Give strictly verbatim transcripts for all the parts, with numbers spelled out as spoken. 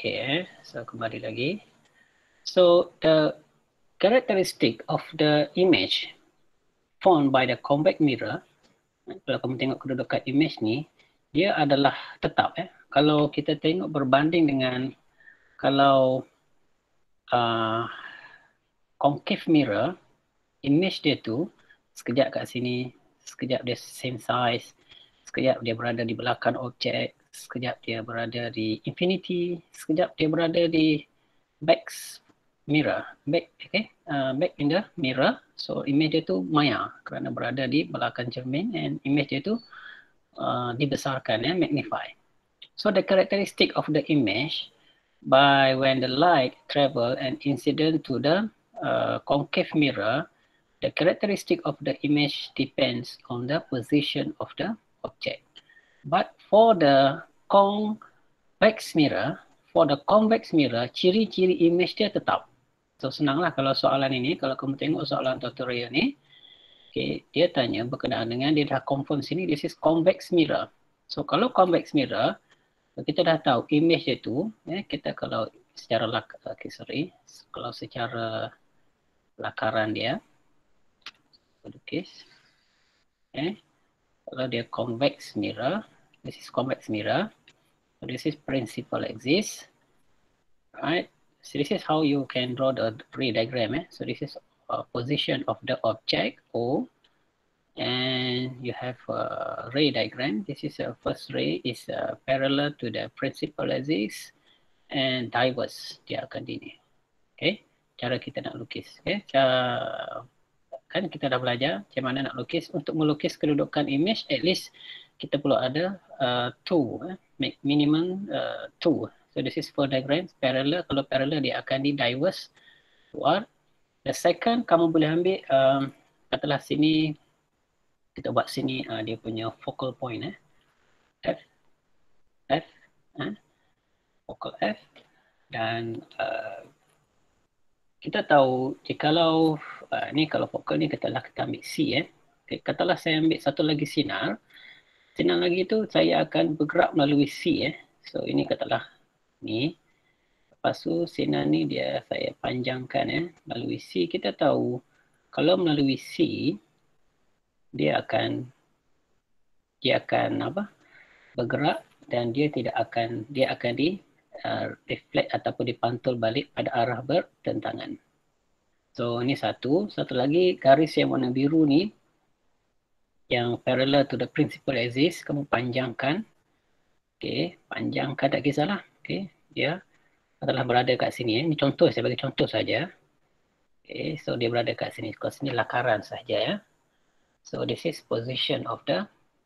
Okay, eh. So kembali lagi. So the characteristic of the image found by the convex mirror, kalau kamu tengok kedudukan image ni, dia adalah tetap. Eh. Kalau kita tengok berbanding dengan kalau uh, concave mirror, image dia tu sekejap kat sini, sekejap dia same size, sekejap dia berada di belakang objek, sekejap dia berada di infinity, sekejap dia berada di back mirror, back, okay, uh, back in the mirror. So image dia tu maya kerana berada di belakang cermin, and image dia tu uh, dibesarkan, ya, magnify. So the characteristic of the image by when the light travel and incident to the uh, concave mirror, the characteristic of the image depends on the position of the object. But for the convex mirror, for the convex mirror, ciri-ciri image dia tetap. So senanglah kalau soalan ini, kalau kamu tengok soalan tutorial ni, okay, dia tanya berkenaan dengan, dia dah confirm sini, this is convex mirror. So kalau convex mirror, kita dah tahu image dia tu, eh, kita kalau secara lak, okay, sorry, kalau secara lakaran dia, lukis, eh, kalau dia convex mirror, this is convex mirror, so this is principal axis, right? So this is how you can draw the ray diagram. Eh? So this is a position of the object O, and you have a ray diagram. This is a first ray is uh, parallel to the principal axis and diverse. Dia akan di ni. Okay, cara kita nak lukis. Okay, cara, kan kita dah belajar macam mana nak lukis. Untuk melukis kedudukan image, at least kita perlu ada uh, two, eh? minimum uh, two. So this is for diagram, parallel. Kalau parallel dia akan di diverse keluar. The second, kamu boleh ambil, um, katalah sini, kita buat sini uh, dia punya focal point, eh? F, F, eh? focal F. Dan uh, kita tahu, jikalau uh, ni kalau focal ni katalah kita ambil C, eh? Okay, katalah saya ambil satu lagi sinar. Sinar lagi tu saya akan bergerak melalui C, eh? So ini katalah ni. Lepas tu sinar ni dia saya panjangkan, eh, melalui C. Kita tahu kalau melalui C dia akan dia akan apa? Bergerak, dan dia tidak akan dia akan di uh, reflect ataupun dipantul balik pada arah bertentangan. So ini satu, satu lagi garis yang warna biru ni yang parallel to the principal axis, kamu panjangkan. Okey, panjangkan tak kisahlah. Okey, dia adalah berada kat sini. Ini contoh, saya bagi contoh saja. Okay, so dia berada kat sini. Kalau sini lakaran saja, ya. So this is position of the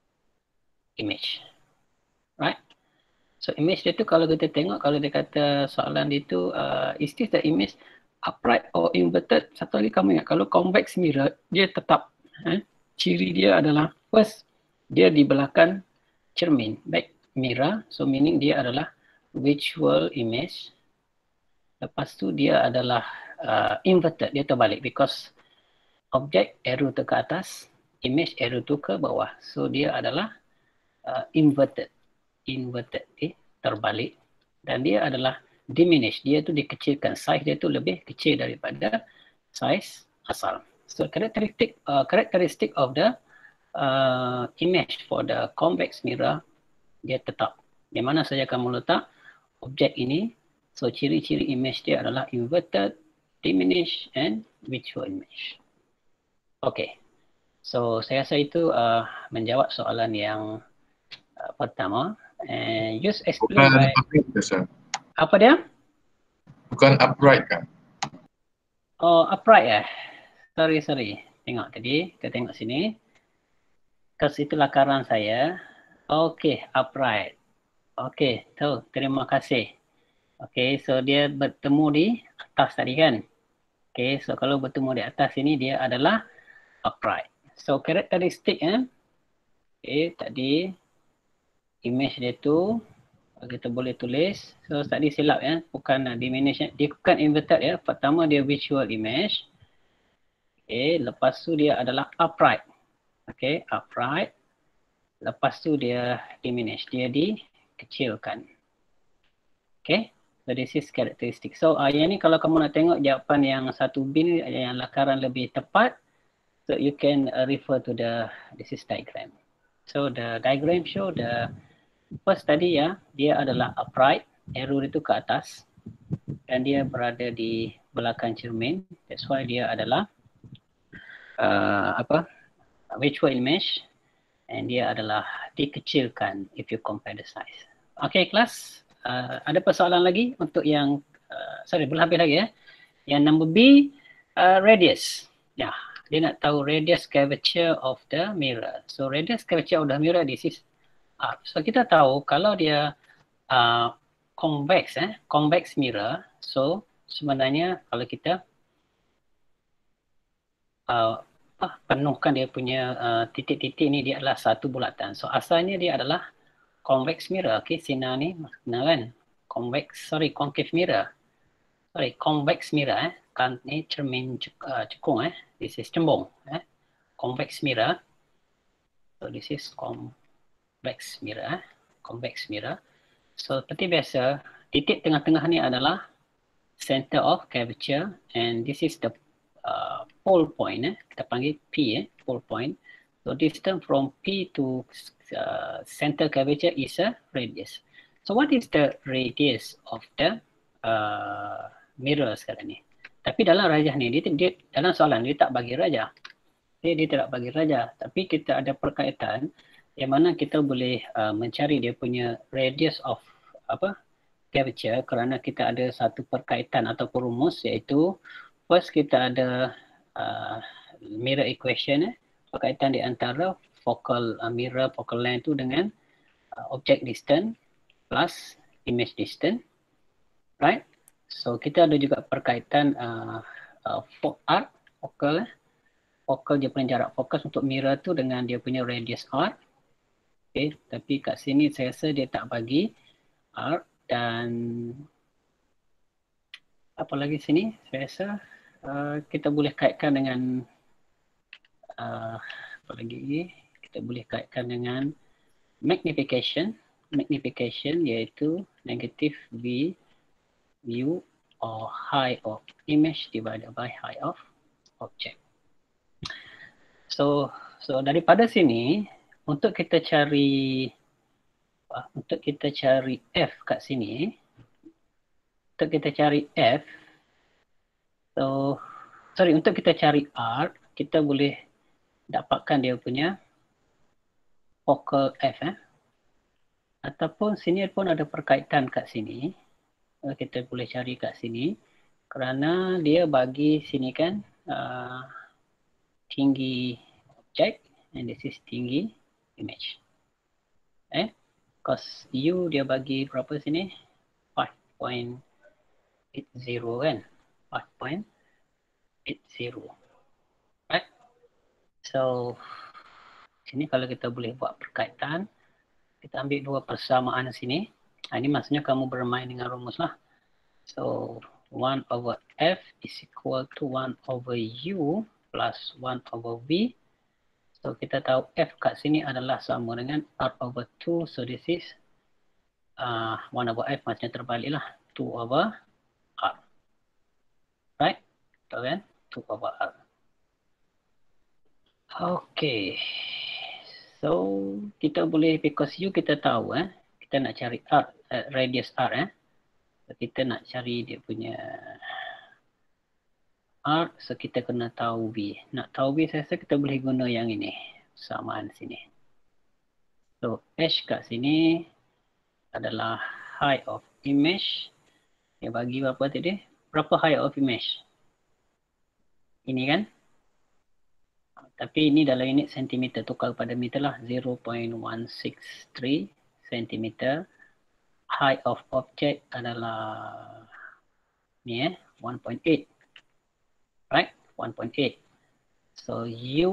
image, right? So image dia tu kalau kita tengok, kalau dia kata soalan dia tu, uh, is this the image upright or inverted? Satu lagi kamu ingat, kalau convex mirror dia tetap, eh? Ciri dia adalah first dia di belakang cermin, back mirror. So meaning dia adalah visual image. Lepas tu dia adalah uh, inverted, dia terbalik because objek arrow tu ke atas, image arrow tu ke bawah. So dia adalah uh, inverted, inverted, okay? Terbalik. Dan dia adalah diminish, dia tu dikecilkan, size dia tu lebih kecil daripada size asal. So characteristic uh, characteristic of the uh, image for the convex mirror, dia tetap. Di mana saja kamu letak objek ini. So ciri-ciri image dia adalah inverted, diminished, and visual image. Okay, so saya rasa itu uh, menjawab soalan yang uh, pertama. And just explain by... Upright, apa dia? Bukan upright kan? Oh, upright ya? Sorry, sorry. Tengok tadi, kita tengok sini. Kes itu lakaran saya. Okay, upright. Okay, tu, terima kasih. Okay, so dia bertemu di atas tadi kan? Okay, so kalau bertemu di atas ini dia adalah upright. So karakteristik, eh? Okay, tadi image dia tu kita boleh tulis. So tadi silap, ya, bukan diminish, dia bukan inverted, ya. Pertama dia visual image. Okay, lepas tu dia adalah upright. Okay, upright. Lepas tu dia diminish, dia dikecilkan. Okay. So this is characteristic. So uh, yang ni kalau kamu nak tengok jawapan yang satu B ni yang lakaran lebih tepat, so you can uh, refer to the this is diagram. So the diagram show the first tadi ya, dia adalah upright, arrow itu ke atas dan dia berada di belakang cermin. That's why dia adalah uh, apa? Virtual image, and dia adalah dikecilkan if you compare the size. Okay, kelas. Uh, ada persoalan lagi untuk yang uh, sorry, belum habis lagi ya. Yang number B, uh, radius. Ya, dia nak tahu radius curvature of the mirror. So radius curvature of the mirror, this is R. So kita tahu kalau dia uh, convex, eh, convex mirror. So sebenarnya kalau kita uh, ah, penuhkan dia punya uh, titik-titik ni, dia adalah satu bulatan. So asalnya dia adalah convex mirror. Okay, sinar ni kenal kan? Convex, sorry, concave mirror. Sorry, convex mirror. Eh. Kan ni cermin uh, cekung. Eh. This is cembung. Eh. Convex mirror. So this is convex mirror. Eh. Convex mirror. So seperti biasa, titik tengah-tengah ni adalah center of curvature, and this is the uh, pole point. Eh. Kita panggil P. Eh. Pole point. So distance from P to uh, center curvature is a radius. So what is the radius of the uh, mirror sekarang ni? Tapi dalam rajah ni, dia, dia, dalam soalan dia tak bagi rajah. Dia, dia tidak bagi rajah. Tapi kita ada perkaitan yang mana kita boleh uh, mencari dia punya radius of apa curvature kerana kita ada satu perkaitan ataupun rumus, iaitu first kita ada uh, mirror equation. Eh. Perkaitan di antara focal uh, mirror, focal length tu dengan uh, object distance plus image distance, right? So kita ada juga perkaitan uh, uh, arc, focal, eh. focal dia punya jarak fokus untuk mirror tu dengan dia punya radius R. Okay, tapi kat sini saya rasa dia tak bagi R, dan apa lagi sini saya rasa uh, kita boleh kaitkan dengan Uh, apa lagi, kita boleh kaitkan dengan magnification. Magnification iaitu negative V view or height of image divided by height of object. So, so daripada sini untuk kita cari uh, untuk kita cari F kat sini, untuk kita cari F, so sorry untuk kita cari R, kita boleh dapatkan dia punya focal F. Eh. Ataupun sini pun ada perkaitan kat sini. Kita boleh cari kat sini. Kerana dia bagi sini kan uh, tinggi objek. And this is tinggi image. Eh, cos U dia bagi berapa sini? five point eight zero kan? five point eight zero. Right? So, sini kalau kita boleh buat perkaitan, kita ambil dua persamaan sini. Ha, ini maksudnya kamu bermain dengan rumus lah. So, one over F is equal to one over U plus one over V. So, kita tahu F kat sini adalah sama dengan R over two. So, this is uh, one over F maksudnya terbalik lah. two over R. Right? Tahu kan? two over R. Okay, so kita boleh, because U kita tahu eh, kita nak cari R, uh, radius R eh, so, kita nak cari dia punya R, so kita kena tahu V. Nak tahu V saya rasa kita boleh guna yang ini, samaan sini. So H kat sini adalah height of image. Dia bagi berapa tadi? Berapa height of image? Ini kan? Tapi ini dalam unit sentimeter, tukar pada meter lah, zero point one six three sentimeter. Height of object adalah ni eh, one point eight. Right? one point eight. So U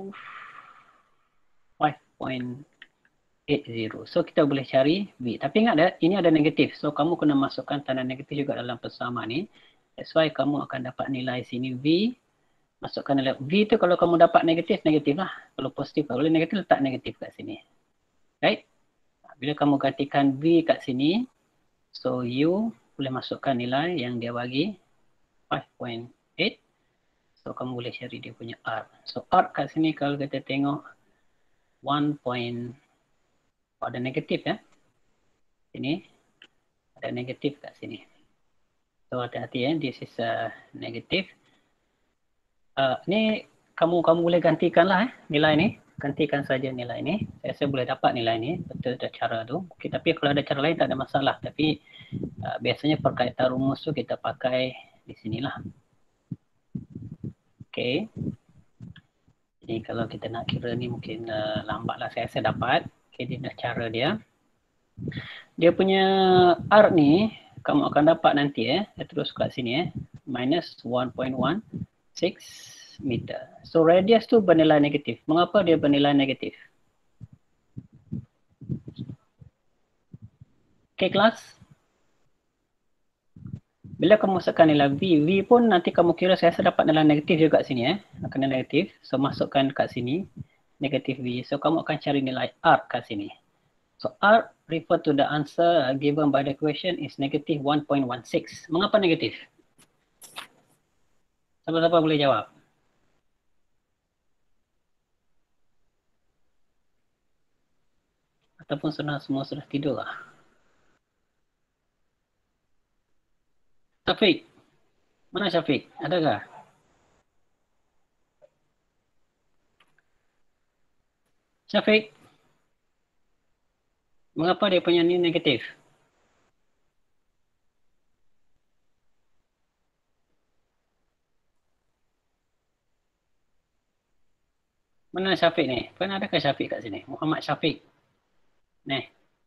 five point eight zero. So kita boleh cari V. Tapi ingat dah, ini ada negatif. So kamu kena masukkan tanda negatif juga dalam persamaan ni. That's why kamu akan dapat nilai sini V. Masukkan nilai V tu kalau kamu dapat negatif, negatif lah. Kalau positif, kalau negatif letak negatif kat sini. Right? Bila kamu gantikan V kat sini, so U boleh masukkan nilai yang dia bagi five point eight. So kamu boleh cari dia punya R. So R kat sini kalau kita tengok one point, oh, ada negatif ya. Sini ada negatif kat sini. So hati-hati ya, this is a negative. Uh, ni kamu kamu boleh gantikanlah eh, nilai ni. Gantikan saja nilai ni. Saya rasa boleh dapat nilai ni. Betul ada cara tu. Okay, tapi kalau ada cara lain tak ada masalah. Tapi uh, biasanya perkaitan rumus tu kita pakai di sinilah. Okay. Jadi kalau kita nak kira ni mungkin uh, lambatlah saya rasa dapat. Okay, dia dah cara dia. Dia punya R ni kamu akan dapat nanti eh. Saya terus kat sini eh. Minus one point one six meter. So radius tu bernilai negatif. Mengapa dia bernilai negatif? Okay kelas. Bila kamu masukkan nilai V, V pun nanti kamu kira saya rasa dapat nilai negatif juga kat sini eh. Akan nilai negatif. So masukkan kat sini negatif V. So kamu akan cari nilai R kat sini. So R refer to the answer given by the question is negative one point one six. Mengapa negatif? Siapa-siapa boleh jawab? Ataupun sudah semua sudah tidur lah. Syafiq. Mana Syafiq? Adakah? Syafiq. Mengapa dia punya ni negatif? Mana Syafiq ni? Kan adakah Syafiq kat sini? Muhammad Syafiq. Ni.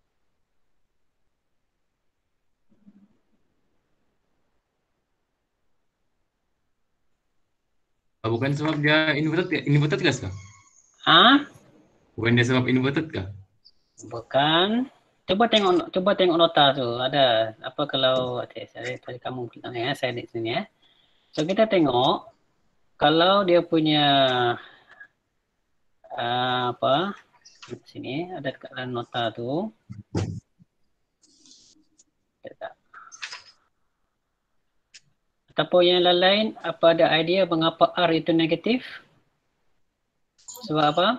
Bukan sebab dia inverted, inverted class kah? Ah? Bukan dia sebab inverted kah? Bukan. Cuba tengok cuba tengok nota tu. Ada apa kalau okay, saya tadi kamu bilang ya, saya di sini ya. So kita tengok kalau dia punya uh, apa? Sini ada dekat dalam nota tu. Ataupun yang lain, apa ada idea mengapa R itu negatif? Sebab apa?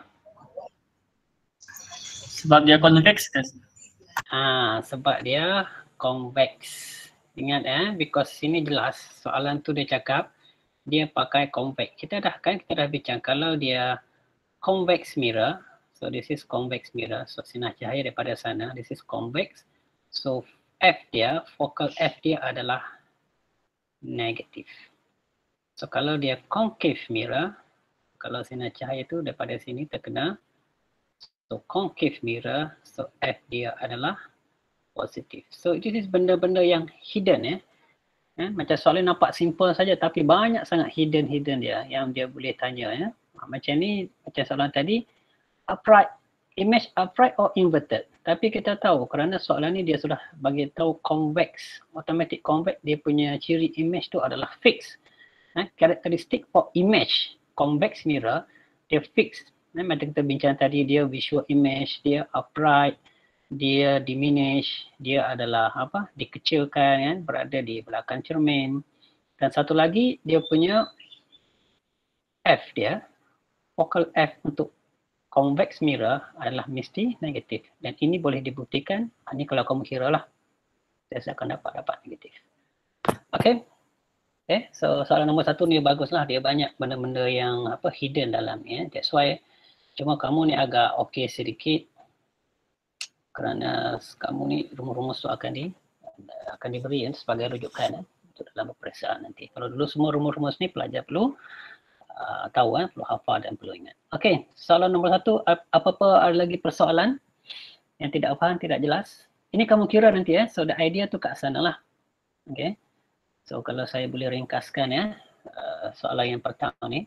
Sebab dia convex kan? Ah, sebab dia convex. Ingat eh, because sini jelas soalan tu dia cakap dia pakai convex. Kita dah kan kita dah bincang kalau dia convex mirror. So this is convex mirror. So sinar cahaya daripada sana. This is convex. So F dia, focal F dia adalah negatif. So kalau dia concave mirror, kalau sinar cahaya tu daripada sini terkena, so concave mirror, so F dia adalah positif. So this is benda-benda yang hidden ya. Eh, macam soalan nampak simple saja tapi banyak sangat hidden-hidden dia yang dia boleh tanya ya. Macam ni, macam soalan tadi, upright, image upright or inverted. Tapi kita tahu kerana soalan ni dia sudah bagi tahu convex, automatic convex, dia punya ciri image tu adalah fixed. Eh, karakteristik for image, convex mirror, dia fixed. Eh, macam kita bincang tadi, dia visual image, dia upright, dia diminish, dia adalah apa? Dikecilkan kan, berada di belakang cermin. Dan satu lagi dia punya F dia, focal F untuk convex mirror adalah mesti negatif. Dan ini boleh dibuktikan, ini kalau kamu kira lah, saya akan dapat dapat negatif. Okay. Okay, so soalan nombor satu ni baguslah, dia banyak benda-benda yang apa hidden dalam ya. That's why cuma kamu ni agak okey sedikit kerana kamu ni rumus-rumus tu akan di akan diberi ya, sebagai rujukan ya, untuk dalam peperiksaan nanti. Kalau dulu semua rumus-rumus ni pelajar perlu uh, tahu ya, perlu hafal dan perlu ingat. Okey, soalan nombor satu, apa-apa ada lagi persoalan yang tidak faham, tidak jelas? Ini kamu kira nanti ya, so the idea tu kat sana lah. Okey. So kalau saya boleh ringkaskan ya, uh, soalan yang pertama ni.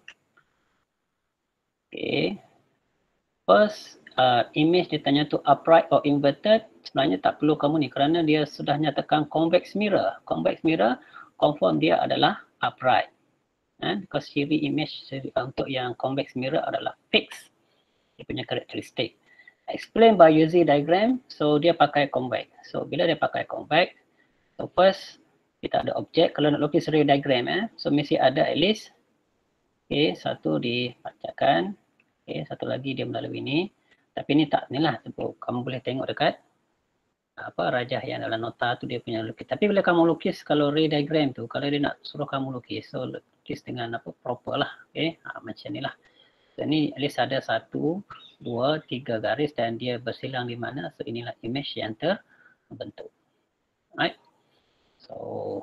Okay. First, uh, image dia tanya tu upright or inverted. Sebenarnya tak perlu kamu ni kerana dia sudah nyatakan convex mirror. Convex mirror, confirm dia adalah upright. Eh, because ciri image ciri, uh, untuk yang convex mirror adalah fixed. Dia punya karakteristik. Explain by using diagram, so dia pakai convex. So bila dia pakai convex, So first, kita ada objek. Kalau nak lukis ray diagram, eh, so mesti ada at least, okay, satu dipancarkan, okay, satu lagi dia melalui ini. Tapi ni tak, ni lah, kamu boleh tengok dekat apa rajah yang dalam nota tu dia punya lukis. Tapi bila kamu lukis, kalau ray diagram tu, kalau dia nak suruh kamu lukis, so lukis dengan apa proper lah, okay, ha, macam ni lah. So ni at least ada satu, dua, tiga garis dan dia bersilang di mana, so inilah image yang terbentuk. Right? So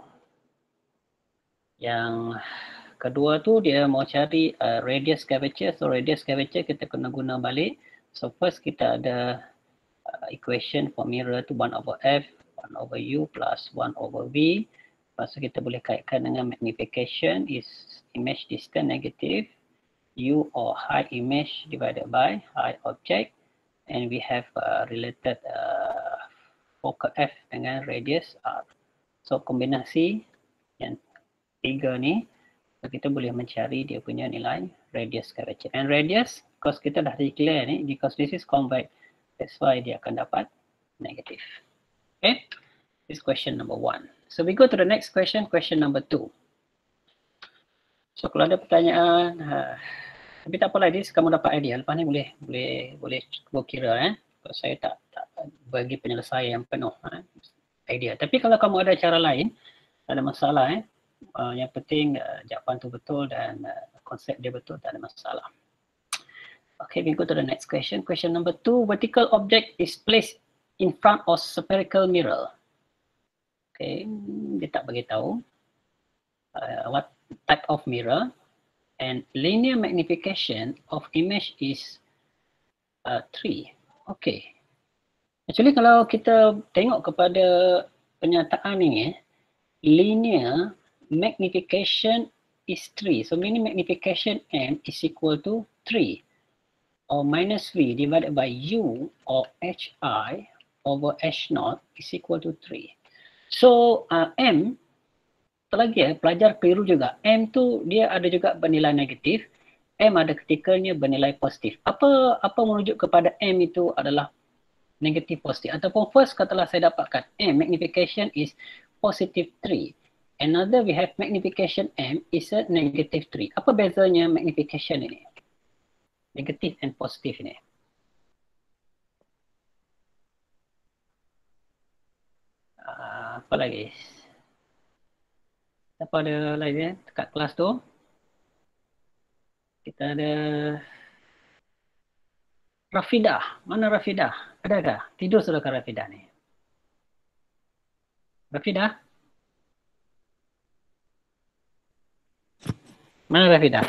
yang kedua tu dia mau cari uh, radius curvature. So radius curvature kita kena guna balik. So first kita ada uh, equation for mirror tu one over f, one over u plus one over v. Lepas tu kita boleh kaitkan dengan magnification is image distance negative, u or height image divided by height object, and we have uh, related uh, focal f dengan radius r. So kombinasi yang tiga ni, so kita boleh mencari dia punya nilai radius curvature. And radius, because kita dah declare ni, because this is convex, that's why dia akan dapat negative. Okay, this is question number one. So we go to the next question, question number two. So kalau ada pertanyaan, uh, tapi tak apalah, this kamu dapat idea. Lepas ni boleh boleh boleh cuba kira, eh. Kalau saya tak tak bagi penyelesaian yang penuh, eh, idea. Tapi kalau kamu ada cara lain, tak ada masalah, eh. Uh, yang penting uh, jawapan tu betul dan uh, konsep dia betul, tak ada masalah. Okay, we go to the next question. Question number two, vertical object is placed in front of spherical mirror. Okay, dia tak bagi tahu uh, what type of mirror, and linear magnification of image is uh, three. Okay. Actually kalau kita tengok kepada pernyataan ini, eh, linear magnification is three. So linear magnification m is equal to three or minus v divided by u or hi over h naught is equal to three. So uh, m, lagi ya, pelajar keliru juga. M tu dia ada juga bernilai negatif. M ada ketikanya bernilai positif. Apa apa merujuk kepada M itu adalah negatif positif. Ataupun first katalah saya dapatkan M magnification is positive three. Another we have magnification M is a negative three. Apa bezanya magnification ini? Negatif and positif ini. Uh, apa lagi? Apa ada lagi, eh? Dekat kelas tu kita ada Rafidah. Mana Rafidah? Adakah? Tidur sudah ke Rafidah ni? Rafidah? Mana Rafidah?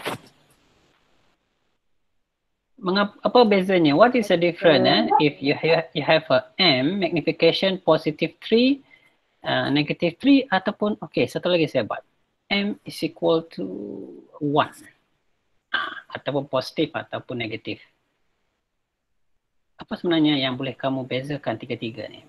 Mengapa, apa bezanya? What is the difference, eh? If you have, you have a M magnification positive three, Uh, negative three ataupun, okay, satu lagi saya buat. M is equal to one. Uh, ataupun positif ataupun negatif. Apa sebenarnya yang boleh kamu bezakan tiga-tiga ni?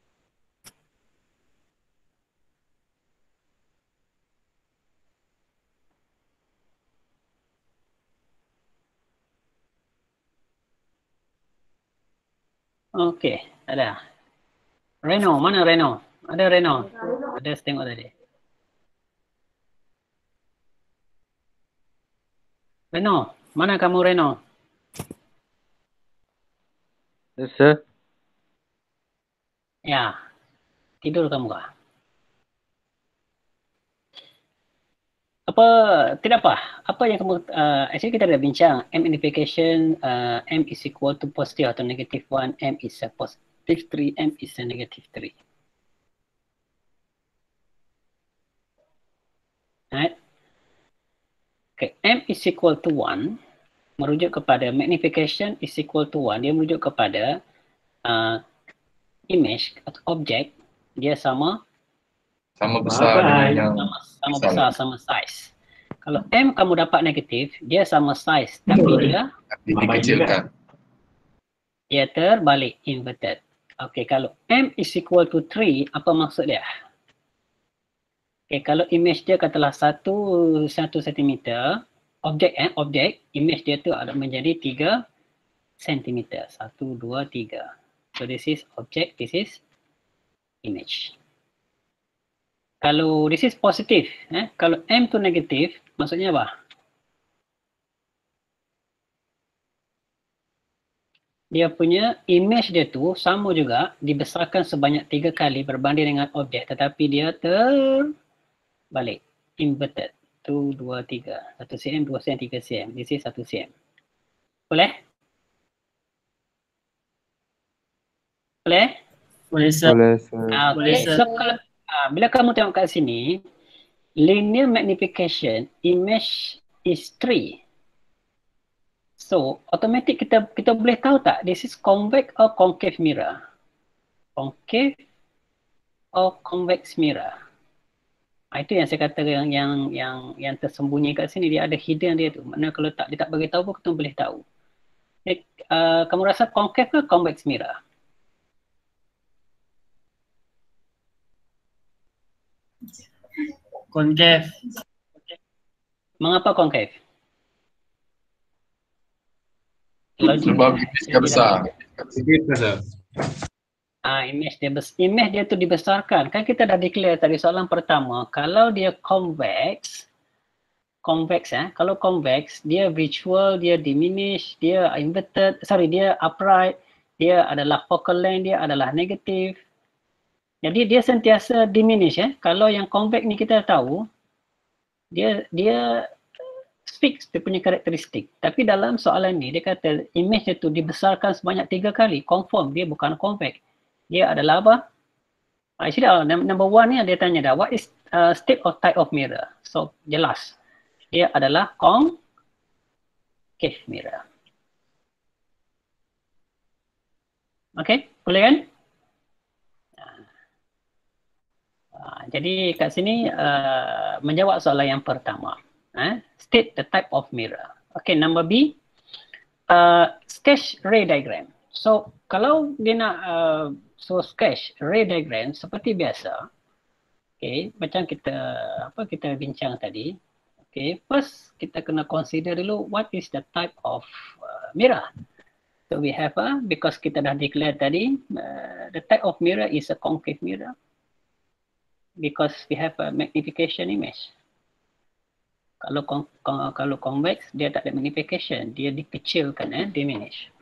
Okay, ada. Reno, mana Reno? Ada Reno? Ada tengok tadi. Reno, mana kamu Reno? Yes, sir. Ya, tidur kamu kah? Apa, tidak apa. Apa yang kamu, uh, actually kita dah bincang. M magnification, uh, M is equal to positive atau negative one. M is a positive three, M is a negative three. Right? Okay, M is equal to one merujuk kepada magnification is equal to one. Dia merujuk kepada uh, image atau objek dia sama Sama besar dengan yang sama, sama besar, sama size. Kalau M kamu dapat negatif, dia sama size tapi dia dikecilkan. Dia terbalik, inverted. Okay, kalau M is equal to three, apa maksud dia? Okay, kalau image dia katalah satu satu sentimeter, objek eh objek, image dia tu ada menjadi tiga sentimeter. Satu, dua, tiga. So this is object, this is image. Kalau this is positif, eh? Kalau M tu negatif, maksudnya apa? Dia punya image dia tu sama juga dibesarkan sebanyak tiga kali berbanding dengan objek, tetapi dia terbalik, inverted. Satu, dua, tiga. Satu cm, dua cm, tiga cm. This is satu cm. Boleh? Boleh? Boleh, sir. Boleh, sir. Ah, Boleh, okay. sir. So, kalau, ah, bila kamu tengok kat sini, linear magnification image is three. So, automatic kita kita boleh tahu tak this is convex or concave mirror? Concave or convex mirror? Ah, itu yang saya kata yang yang yang yang tersembunyi kat sini, dia ada hidden dia tu. Maknanya kalau tak dia tak bagi tahu pun kita boleh tahu. Eh, uh, kamu rasa concave ke convex mirror? Concave. Mengapa concave? Logik Sebab dia. image dia besar. Sedikit besar. Ah, image dia bes image dia tu dibesarkan. Kan kita dah declare tadi soalan pertama, kalau dia convex, convex eh, kalau convex dia virtual, dia diminish, dia inverted, sorry dia upright, dia adalah focal length dia adalah negatif. Jadi dia sentiasa diminish eh. Kalau yang convex ni kita tahu dia dia fix dia punya karakteristik. Tapi dalam soalan ni dia kata image dia tu dibesarkan sebanyak tiga kali, confirm dia bukan convex. Dia adalah apa? Actually, uh, number one ni dia tanya dah, what is uh, state or type of mirror? So, jelas. Dia adalah concave mirror. Okay, boleh kan? Uh, jadi kat sini uh, menjawab soalan yang pertama. Uh, state the type of mirror. Okay, number B, uh, sketch ray diagram. So, kalau dia nak uh, so sketch ray diagram seperti biasa, okay, macam kita apa kita bincang tadi, okay, first kita kena consider dulu what is the type of uh, mirror. So we have a uh, because kita dah declare tadi uh, the type of mirror is a concave mirror because we have a magnification image. Kalau kalau convex dia tak ada magnification, dia dikecilkan eh, diminish.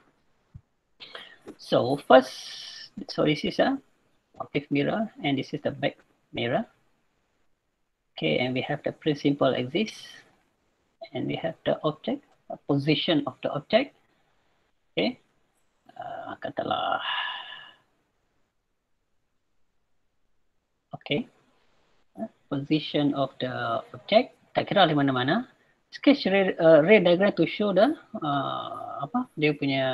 So first, so this is a octave mirror and this is the back mirror. Okay, and we have the principal axis and we have the object, the position of the object. Okay, uh, katalah, okay, uh, position of the object. Tak kira di mana-mana. Sketch ray, uh, ray diagram to show the uh, apa dia punya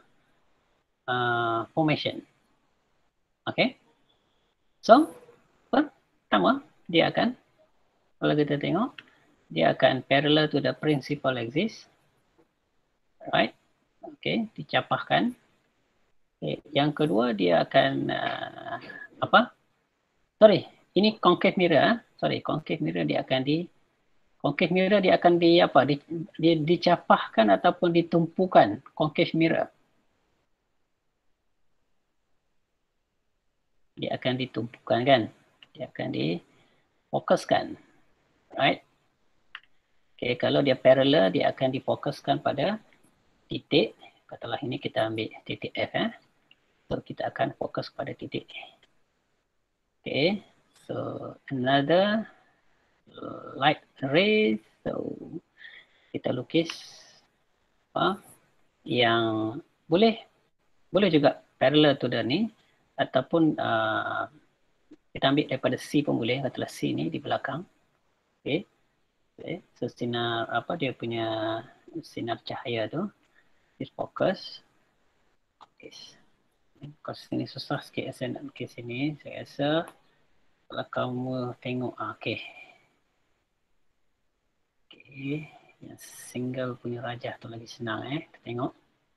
Uh, formation. Okay. So, pertama dia akan, kalau kita tengok, dia akan parallel to the principal axis. Right. Okay, dicapahkan. Okay. Yang kedua dia akan uh, apa? Sorry, ini concave mirror. Sorry, concave mirror dia akan di concave mirror dia akan di apa? Di, di, dicapahkan ataupun ditumpukan concave mirror. Dia akan ditumpukan kan, dia akan difokuskan, right? Okay, kalau dia parallel dia akan difokuskan pada titik, katalah ini kita ambil titik F eh. So kita akan fokus pada titik. Okay, so another light ray, so kita lukis apa yang boleh boleh juga parallel to the ni. Ataupun uh, kita ambil daripada C pun boleh, katalah C ni di belakang. Okay. Okay. So sinar apa dia punya sinar cahaya tu is focus. Okay. Because ini susah sikit saya nak lukis sini. Saya rasa kalau kamu tengok, ah, okay. Okay. Yang single punya rajah tu lagi senang eh. Kita tengok.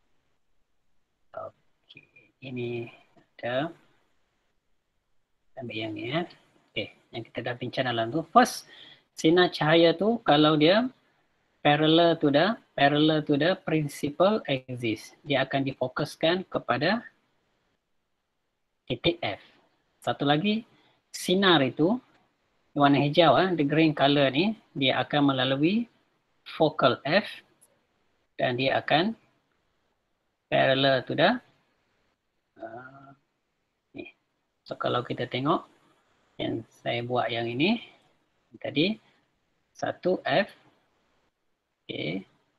Okay. Ini ada, ambil yang ni ya. Okay, yang kita dah bincang dalam tu. First, sinar cahaya tu kalau dia parallel to the parallel to the principal axis, dia akan difokuskan kepada titik F. Satu lagi, sinar itu warna hijau, eh, the green color ni, dia akan melalui focal F dan dia akan parallel to the uh, ni. So kalau kita tengok yang saya buat yang ini tadi satu F, okay.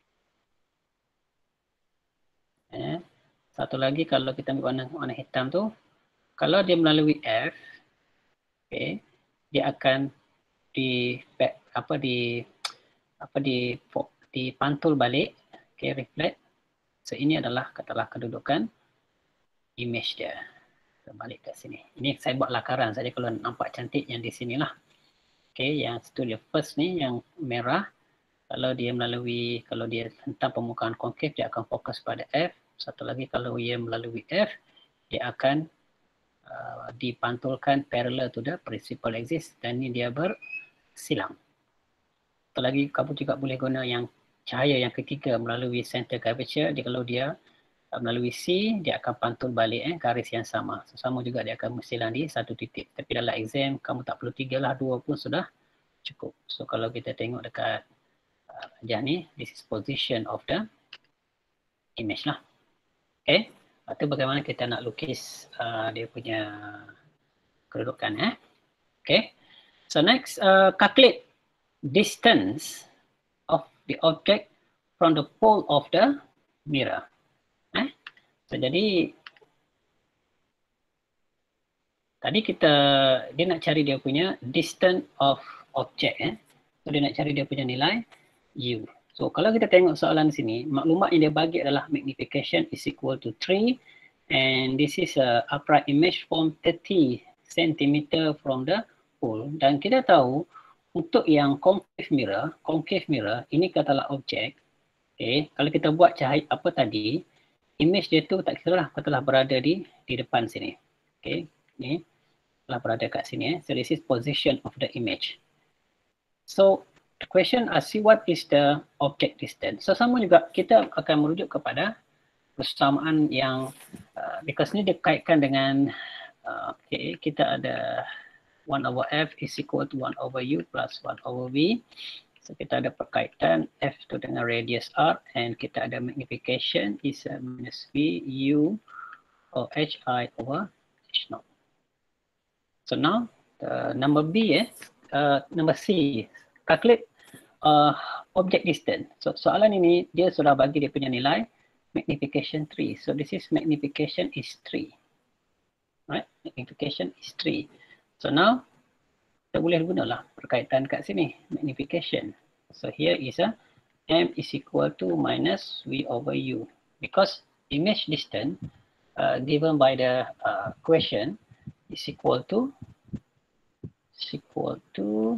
Eh, satu lagi kalau kita ambil warna warna hitam tu, kalau dia melalui F, okay, dia akan di apa di apa di dipantul balik, okay, reflect. So ini adalah katalah kedudukan image dia. So, balik ke sini. Ini saya buat lakaran saja kalau nampak cantik yang di sinilah. Okay, yang studio first ni yang merah, kalau dia melalui kalau dia hentam permukaan konkav dia akan fokus pada F. Satu lagi kalau ia melalui F, dia akan uh, dipantulkan parallel to the principal axis dan ini dia bersilang. Satu lagi kamu juga boleh guna yang cahaya yang ketiga melalui center curvature. Dia kalau dia uh, melalui C, dia akan pantul balik eh, garis yang sama. So, sama juga dia akan bersilang di satu titik. Tapi dalam exam kamu tak perlu tiga lah, dua pun sudah cukup. So kalau kita tengok dekat uh, wajah ni, this is position of the image lah. Okay, itu bagaimana kita nak lukis uh, dia punya kedudukan. Eh? Okay, so next, uh, calculate distance of the object from the pole of the mirror. Eh? So jadi, tadi kita, dia nak cari dia punya distance of object. Eh? So dia nak cari dia punya nilai U. So kalau kita tengok soalan sini, maklumat yang dia bagi adalah magnification is equal to three and this is a upright image from thirty centimeter from the pole. Dan kita tahu untuk yang concave mirror, concave mirror ini katalah objek. Okay, kalau kita buat cahaya apa tadi, image dia tu tak kira lah, katalah berada di di depan sini. Okay, ni telah berada kat sini. Eh. So this is position of the image. So the question asks what is the object distance. So sama juga kita akan merujuk kepada persamaan yang uh, because ni dia kaitkan dengan uh, okay, kita ada one over F is equal to one over U plus one over V. So kita ada perkaitan F tu dengan radius R and kita ada magnification is uh, minus V U or H I over H naught. So now the number B eh, uh, number C, calculate uh, object distance. So soalan ini dia sudah bagi dia punya nilai magnification three. So this is magnification is three. Right? Magnification is three. So now kita boleh gunalah perkaitan kat sini magnification. So here is a M is equal to minus V over U because image distance uh, given by the uh, question is equal to is equal to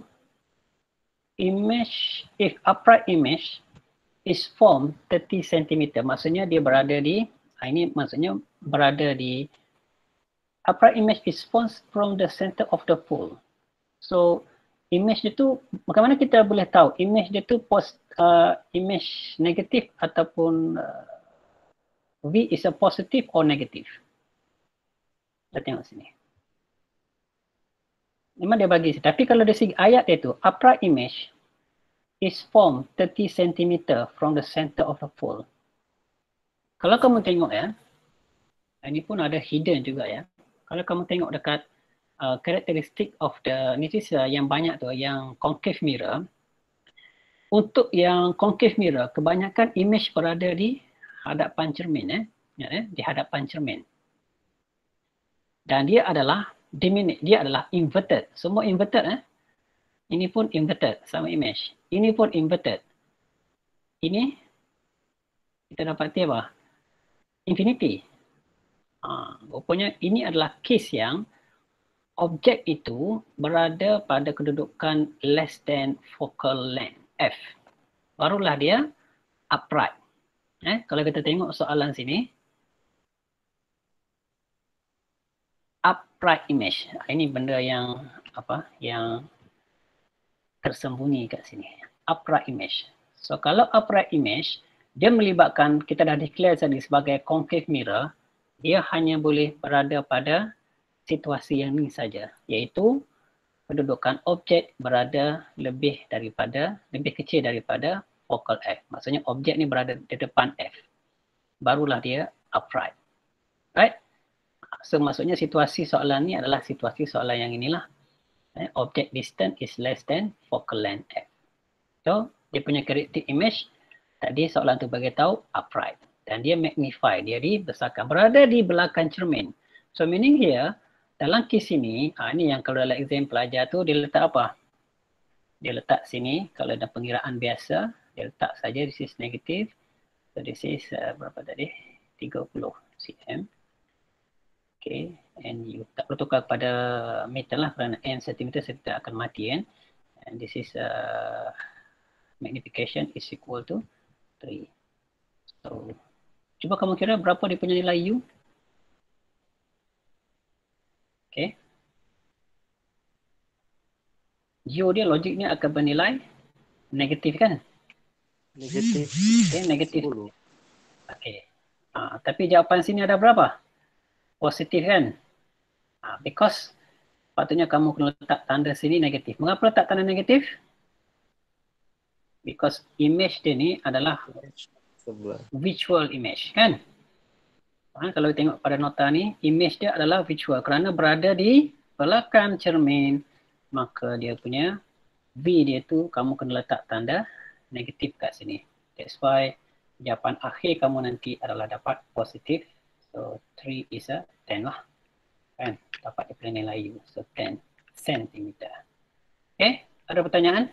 image, if upright image is formed thirty centimeter, maksudnya dia berada di, ini maksudnya berada di, upright image is formed from the center of the pole. So image dia tu, bagaimana kita boleh tahu image dia tu post, uh, image negatif ataupun uh, V is a positive or negative? Kita tengok sini. Memang dia bagi, tapi kalau dari segi ayat dia tu, upright image is formed thirty centimeter from the center of the pole. Kalau kamu tengok ya, ini pun ada hidden juga ya. Kalau kamu tengok dekat uh, karakteristik of the, ni is uh, yang banyak tu, yang concave mirror. Untuk yang concave mirror, kebanyakan image berada di hadapan cermin eh, ya, eh? di hadapan cermin. Dan dia adalah diminish, dia adalah inverted. Semua inverted eh. Ini pun inverted sama image. Ini pun inverted. Ini kita dapati apa? Infinity. Ha, rupanya ini adalah case yang objek itu berada pada kedudukan less than focal length F. Barulah dia upright. Eh, kalau kita tengok soalan sini, upright image. Ini benda yang apa? Yang tersembunyi kat sini. Upright image. So kalau upright image, dia melibatkan, kita dah declare tadi sebagai concave mirror, dia hanya boleh berada pada situasi yang ni saja, iaitu kedudukan objek berada lebih daripada, lebih kecil daripada focal F. Maksudnya objek ni berada di depan F. Barulah dia upright. Right? So maksudnya situasi soalan ni adalah situasi soalan yang inilah. Eh, object distance is less than focal length F. So dia punya characteristic image tadi soalan tu bagi tahu upright. Dan dia magnify, dia dibesarkan. Berada di belakang cermin. So meaning here, dalam kes ini, ha, ini yang kalau dalam exam pelajar tu dia letak apa? Dia letak sini, kalau ada pengiraan biasa, dia letak saja this is negative. So this is uh, berapa tadi? tiga puluh cm. Okay, and you tak perlu tukar kepada meter lah kerana n centimeter saya tak akan mati kan. And this is uh, magnification is equal to three. So, cuba kamu kira berapa dia punya nilai U? Okay. U dia logiknya akan bernilai negatif kan? Negatif. Okay, negatif. sepuluh. Okay. Uh, tapi jawapan sini ada berapa? Positif kan? Uh, because patutnya kamu kena letak tanda sini negatif. Mengapa letak tanda negatif? Because image dia ni adalah sebelas. visual image kan? Ha, kalau tengok pada nota ni, image dia adalah visual kerana berada di belakang cermin, maka dia punya V dia tu kamu kena letak tanda negatif kat sini. That's why jawapan akhir kamu nanti adalah dapat positif. So three is a ten lah. Kan? Dapat dia punya nilai U. So ten centimeter. Okay, ada pertanyaan?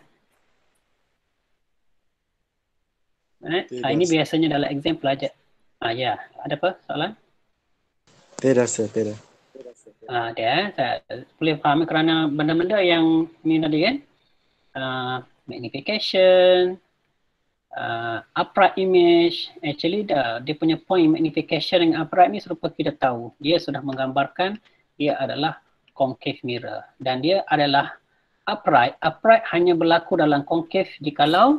Right. Ah, ini biasanya dalam exam pelajar. Ah ya, ada apa soalan? Tidak, sir, tidak. Ah dia, saya boleh faham kerana benda-benda yang ni tadi kan, uh, magnification, uh, upright image, actually dah dia punya point magnification dengan upright ni serupa kita tahu dia sudah menggambarkan dia adalah concave mirror dan dia adalah upright. Upright hanya berlaku dalam concave jikalau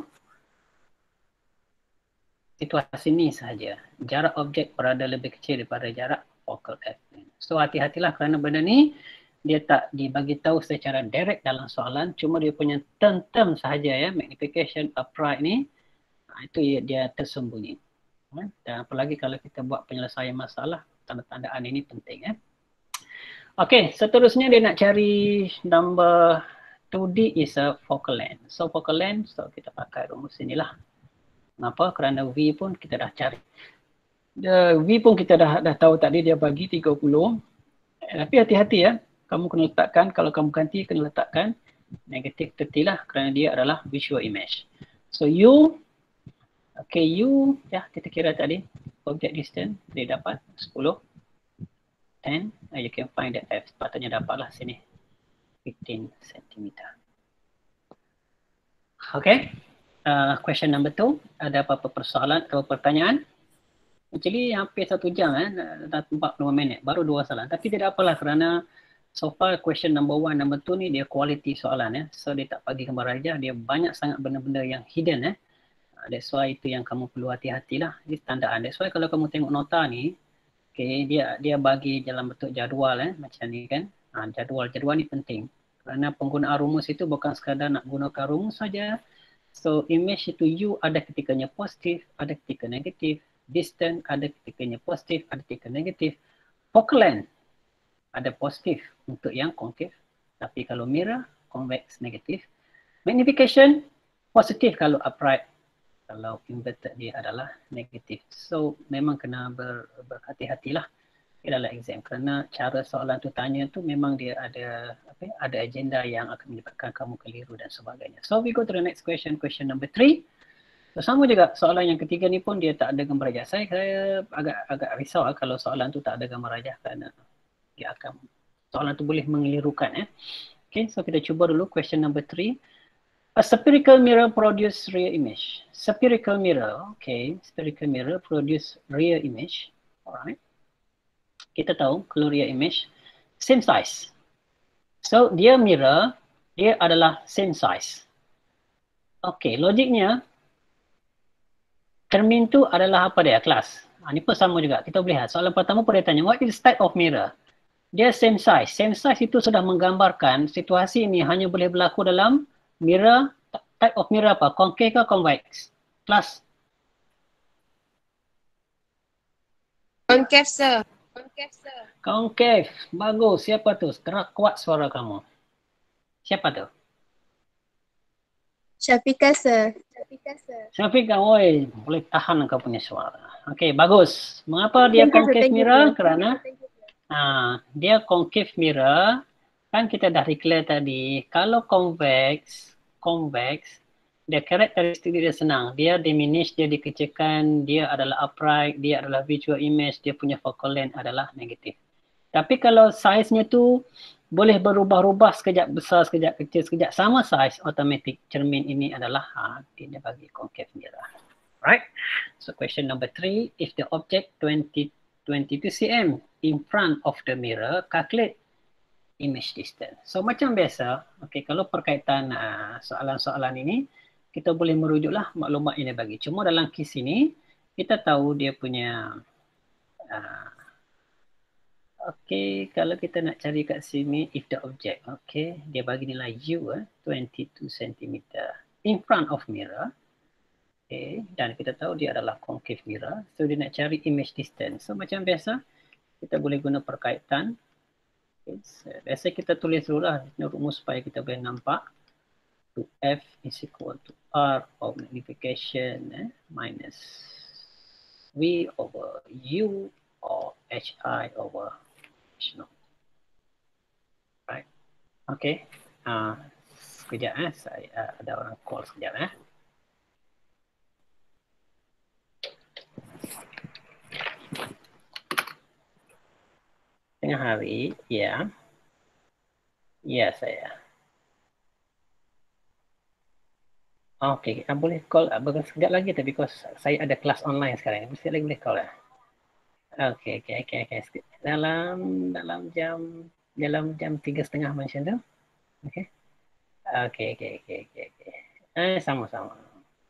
situasi ni sahaja. Jarak objek berada lebih kecil daripada jarak focal F. So hati-hatilah kerana benda ni dia tak dibagi tahu secara direct dalam soalan, cuma dia punya term-term sahaja ya, magnification, upright ni, itu dia, dia tersembunyi. Dan apalagi kalau kita buat penyelesaian masalah, tanda-tandaan ini penting ya. Okey, seterusnya dia nak cari number two D is a focal length. So focal length, so kita pakai rumus inilah. Kenapa? Kerana V pun kita dah cari. The V pun kita dah dah tahu tadi dia bagi tiga puluh. Eh, tapi hati-hati ya. Kamu kena letakkan, kalau kamu ganti kena letakkan negatif tiga puluh lah kerana dia adalah visual image. So U, okay U, ya kita kira tadi object distance dia dapat sepuluh. ten, you can find the F. Sepatutnya dapatlah sini fifteen centimeter. Okay. Uh, question number two, ada apa-apa persoalan atau pertanyaan? Actually hampir satu jam eh, dah empat puluh minit, baru dua soalan. Tapi tidak apalah kerana so far question number one, number two ni dia quality soalan eh. So dia tak bagi gambar aja, dia banyak sangat benda-benda yang hidden eh. Uh, that's why itu yang kamu perlu hati-hatilah, ini tandaan. That's why kalau kamu tengok nota ni, okay, dia dia bagi dalam bentuk jadual eh, macam ni kan. Uh, jadual, jadual ni penting. Kerana penggunaan rumus itu bukan sekadar nak gunakan rumus saja. So image itu U ada ketikanya positif, ada ketika negatif. Distance ada ketikanya positif, ada ketika negatif. Focal length ada positif untuk yang concave. Tapi kalau mirror, convex negatif. Magnification positif kalau upright. Kalau inverted dia adalah negatif. So memang kena ber, berhati-hatilah dalam exam. Kerana cara soalan tu tanya tu memang dia ada apa, ada agenda yang akan menyebabkan kamu keliru dan sebagainya. So we go to the next question, question number three. So, sama juga soalan yang ketiga ni pun dia tak ada gambar rajah. Saya, saya agak agak risau lah kalau soalan tu tak ada gambar rajah kerana dia akan soalan tu boleh mengelirukan eh. Okay, so kita cuba dulu question number three. A spherical mirror produce rear image. Spherical mirror, okay, spherical mirror produce rear image. Alright. Kita tahu kalau rear image same size. So dia mirror, dia adalah same size. Okay, logiknya cermin tu adalah apa dia? Kelas. Ha, ni pun sama juga. Kita boleh lihat. Soalan pertama pun dia tanya, what is type of mirror? dia same size. Same size itu sudah menggambarkan situasi ini hanya boleh berlaku dalam mirror, type of mirror apa? Concave ke convex? Kelas? Concave, sir. Concave, sir. Concave. Bagus. Siapa tu? Gerak kuat suara kamu. Siapa tu? Syafika, sir. Syafika, sir. Syafiq, oi, boleh tahan kau punya suara. Okey, bagus. Mengapa dia Thank you, sir. concave Thank you, mirror? sir. Kerana ah, dia concave mirror, kan kita dah declare tadi, kalau convex, convex, dia karakteristik dia senang. Dia diminish, dia dikecilkan, dia adalah upright, dia adalah visual image, dia punya focal length adalah negatif. Tapi kalau size-nya tu boleh berubah-ubah, sekejap besar, sekejap kecil, sekejap sama size, automatic cermin ini adalah ha, dia bagi concave mirror. Right? So question number three, if the object twenty, twenty-two centimeters in front of the mirror, calculate image distance. So macam biasa, okay, kalau perkaitan uh, soalan-soalan ini, kita boleh merujuklah maklumat ini bagi. Cuma dalam kes ini, kita tahu dia punya uh, okey, kalau kita nak cari kat sini, if the object, okey, dia bagi nilai U, eh, twenty-two centimeters in front of mirror. Okay, dan kita tahu dia adalah concave mirror. So, dia nak cari image distance. So, macam biasa, kita boleh guna perkaitan. Okay, so, biasa kita tulis dulu lah rumus supaya kita boleh nampak. To F is equal to R of magnification eh, minus V over U or H I over H naught. Right. Okay. Uh, sekejap eh. Saya uh, ada orang call sekejap eh. Tengah hari, ya. Ya, saya. Okey, okay. Boleh call uh, sekejap lagi tapi because saya ada kelas online sekarang. Mesti lagi boleh call lah. Okey, okey, okey, okey. Dalam dalam jam dalam jam tiga setengah macam tu. Okey. Okey, okey, okey, okey, okey. Eh, sama-sama.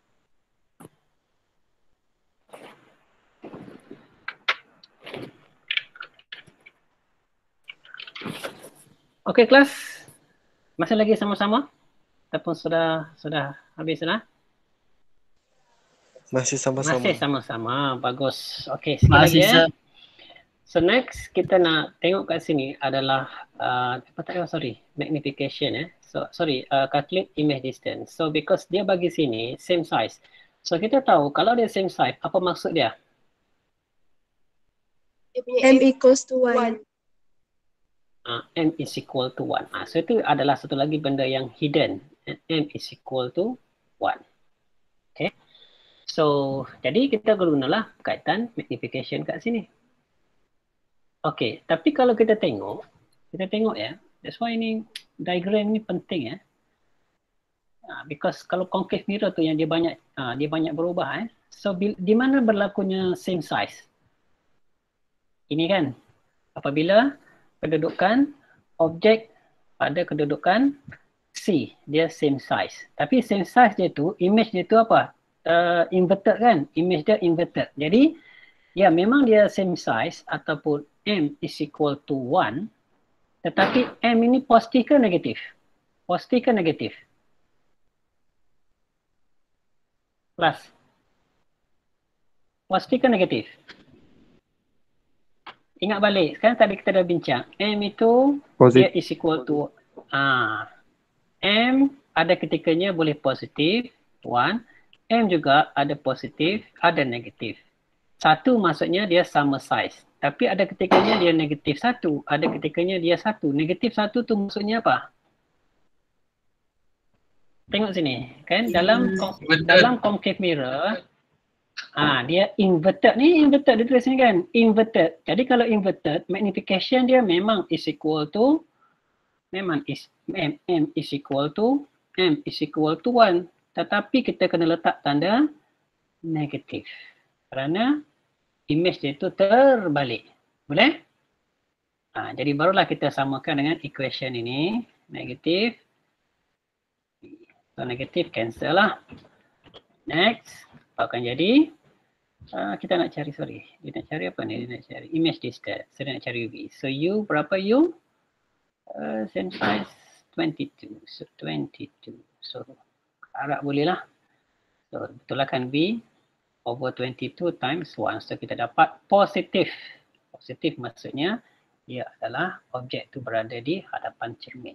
Okey, kelas. Masih lagi sama-sama? Ataupun sudah sudah habis lah? Masih sama-sama. Masih sama-sama. Bagus. Okey, sikit Masih, lagi ya. sir. So next kita nak tengok kat sini adalah uh, apa tak oh, sorry, magnification eh. So sorry, uh, calculate image distance. So because dia bagi sini same size. So kita tahu kalau dia same size, apa maksud dia? M equals to one. Uh, M is equal to one. Uh, so itu adalah satu lagi benda yang hidden. M is equal to one. Okay. So jadi kita gunalah kaitan magnification kat sini. Okay, tapi kalau kita tengok, kita tengok ya, that's why ini diagram ni penting ya. Uh, because kalau concave mirror tu yang dia banyak uh, dia banyak berubah eh. So di mana berlakunya same size? Ini kan apabila kedudukan objek pada kedudukan C, dia same size. Tapi same size dia tu, image dia tu apa? Uh, inverted kan? Image dia inverted. Jadi ya memang dia same size ataupun M is equal to one, tetapi M ini positif ke negatif? Positif ke negatif? Plus. Positif ke negatif? Ingat balik, sekarang tadi kita dah bincang. M itu dia is equal to ah, M ada ketikanya boleh positif, one. M juga ada positif, ada negatif. Satu maksudnya dia sama size. Tapi ada ketikanya dia negatif satu. Ada ketikanya dia satu. Negatif satu tu maksudnya apa? Tengok sini. Kan dalam dalam concave mirror, ah dia inverted ni, inverted dia tulis ni kan, inverted. Jadi kalau inverted, magnification dia memang is equal to memang is m, m is equal to m is equal to one. Tetapi kita kena letak tanda negatif. Kerana image dia itu terbalik. Boleh? Ah jadi barulah kita samakan dengan equation ini, negatif. So negatif cancel lah. Next, apa akan jadi? Uh, kita nak cari, sorry. Dia nak cari apa ni? Dia nak cari image distance. So, dia nak cari U. So, U berapa U? Uh, same size twenty-two. So, twenty-two. So, harap boleh lah. So, betul lah kan V over twenty-two times one. So, kita dapat positif. Positif maksudnya ia adalah objek tu berada di hadapan cermin.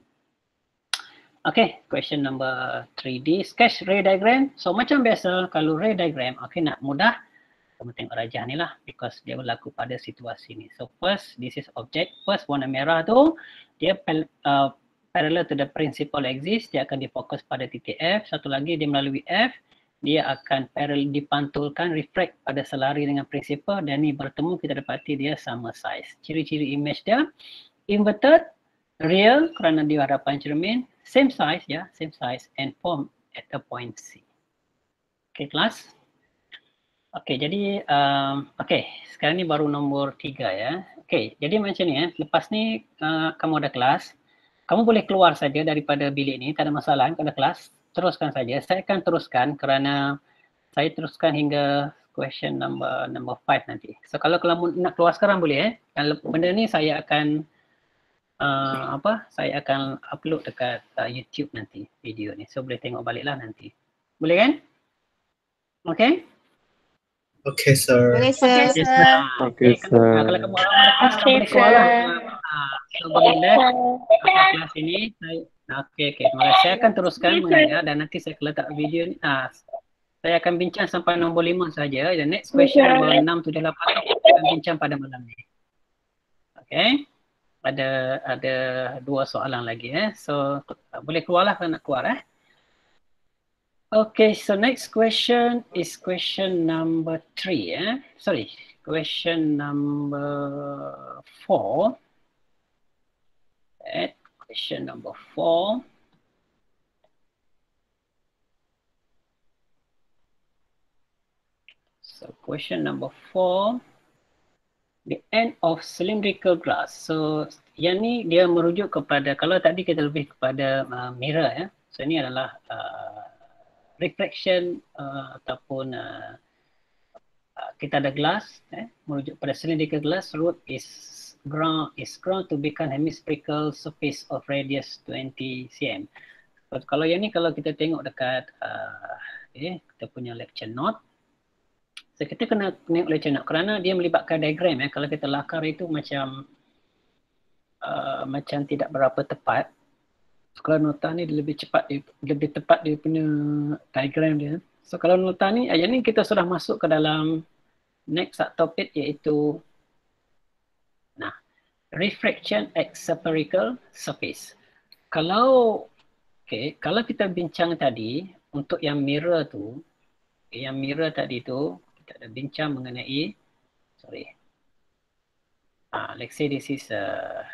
Okay, question number three D. Sketch ray diagram. So, macam biasa kalau ray diagram, okay, nak mudah. Kamu tengok rajah ni lah because dia berlaku pada situasi ni. So, first, this is object. First, warna merah tu, dia uh, parallel to the principal axis. Dia akan difokus pada titik F. Satu lagi, dia melalui F. Dia akan parallel dipantulkan, reflect pada selari dengan principal. Dan ni bertemu, kita dapati dia sama size. Ciri-ciri image dia, inverted, real kerana di hadapan cermin, same size ya, same size and form at the point C. Okay, kelas. Okay, jadi um, okay, sekarang ni baru nombor tiga ya. Okay, jadi macam ni ya. Lepas ni uh, kamu ada kelas, kamu boleh keluar saja daripada bilik ni, tak ada masalah. Kalau ada kelas, teruskan saja. Saya akan teruskan kerana saya teruskan hingga question number number five nanti. So kalau kamu nak keluar sekarang boleh eh. Dan benda ni saya akan Uh, apa saya akan upload dekat uh, YouTube nanti video ni, so boleh tengok baliklah nanti, boleh kan? Okay? Okay, sir. Boleh, sir. Yes, sir. Okay, Kan, sir. uh, kalau kamu orang ada kelas, kamu boleh keluar lah. Uh, so boleh left uh, kelas ini. Saya, okay, okay. Terima kasih. Saya akan teruskan mengajar dan nanti saya akan letak video ni. Uh, saya akan bincang sampai nombor lima saja. Dan next question nombor enam, tujuh, lapan saya akan bincang pada malam ni. Okay? Ada ada dua soalan lagi eh. So uh, boleh keluarlah kalau nak keluar eh. Okay, so next question is question number three eh. Sorry, question number four. Eh, question number four. So question number four. The end of cylindrical glass. So yang ni dia merujuk kepada, kalau tadi kita lebih kepada uh, mirror ya. So ini adalah uh, reflection uh, ataupun uh, uh, kita ada glass eh, merujuk pada cylindrical glass. Root is ground is ground to become hemispherical surface of radius twenty centimeters. So, kalau yang ni kalau kita tengok dekat uh, eh, kita punya lecture note. So, kita kena tengok lecture note kerana dia melibatkan diagram ya. Kalau kita lakar itu macam uh, macam tidak berapa tepat. So, kalau nota ni dia lebih cepat, dia, lebih tepat dia punya diagram dia. So kalau nota ni, ayat ni kita sudah masuk ke dalam next subtopik iaitu nah, refraction at spherical surface. Kalau okay, kalau kita bincang tadi untuk yang mirror tu, okay, yang mirror tadi tu kita ada bincang mengenai, sorry, uh, let's say this is a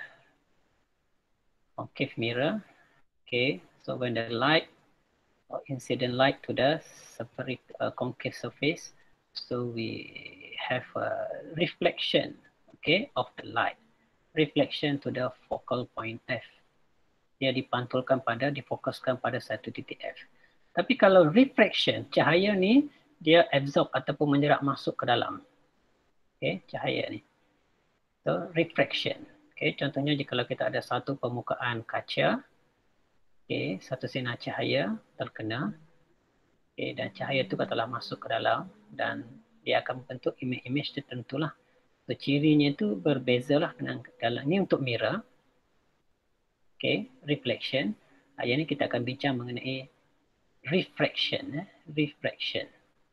concave mirror. Okay, so when the light or incident light to the spherical uh, concave surface, so we have a reflection, okay, of the light, reflection to the focal point F. Dia dipantulkan pada, difokuskan pada satu titik F. Tapi kalau refraction, cahaya ni dia absorb ataupun menyerap masuk ke dalam, okay, cahaya ni. So refraction, okay, contohnya jika kita ada satu permukaan kaca, okay, satu sinar cahaya terkena, okay, dan cahaya itu katalah masuk ke dalam dan dia akan membentuk image-image tertentu lah. So cirinya itu berbeza lah dengan dalam ni untuk mirror, okay, reflection. Yang ni kita akan bincang mengenai refraction, eh? refraction.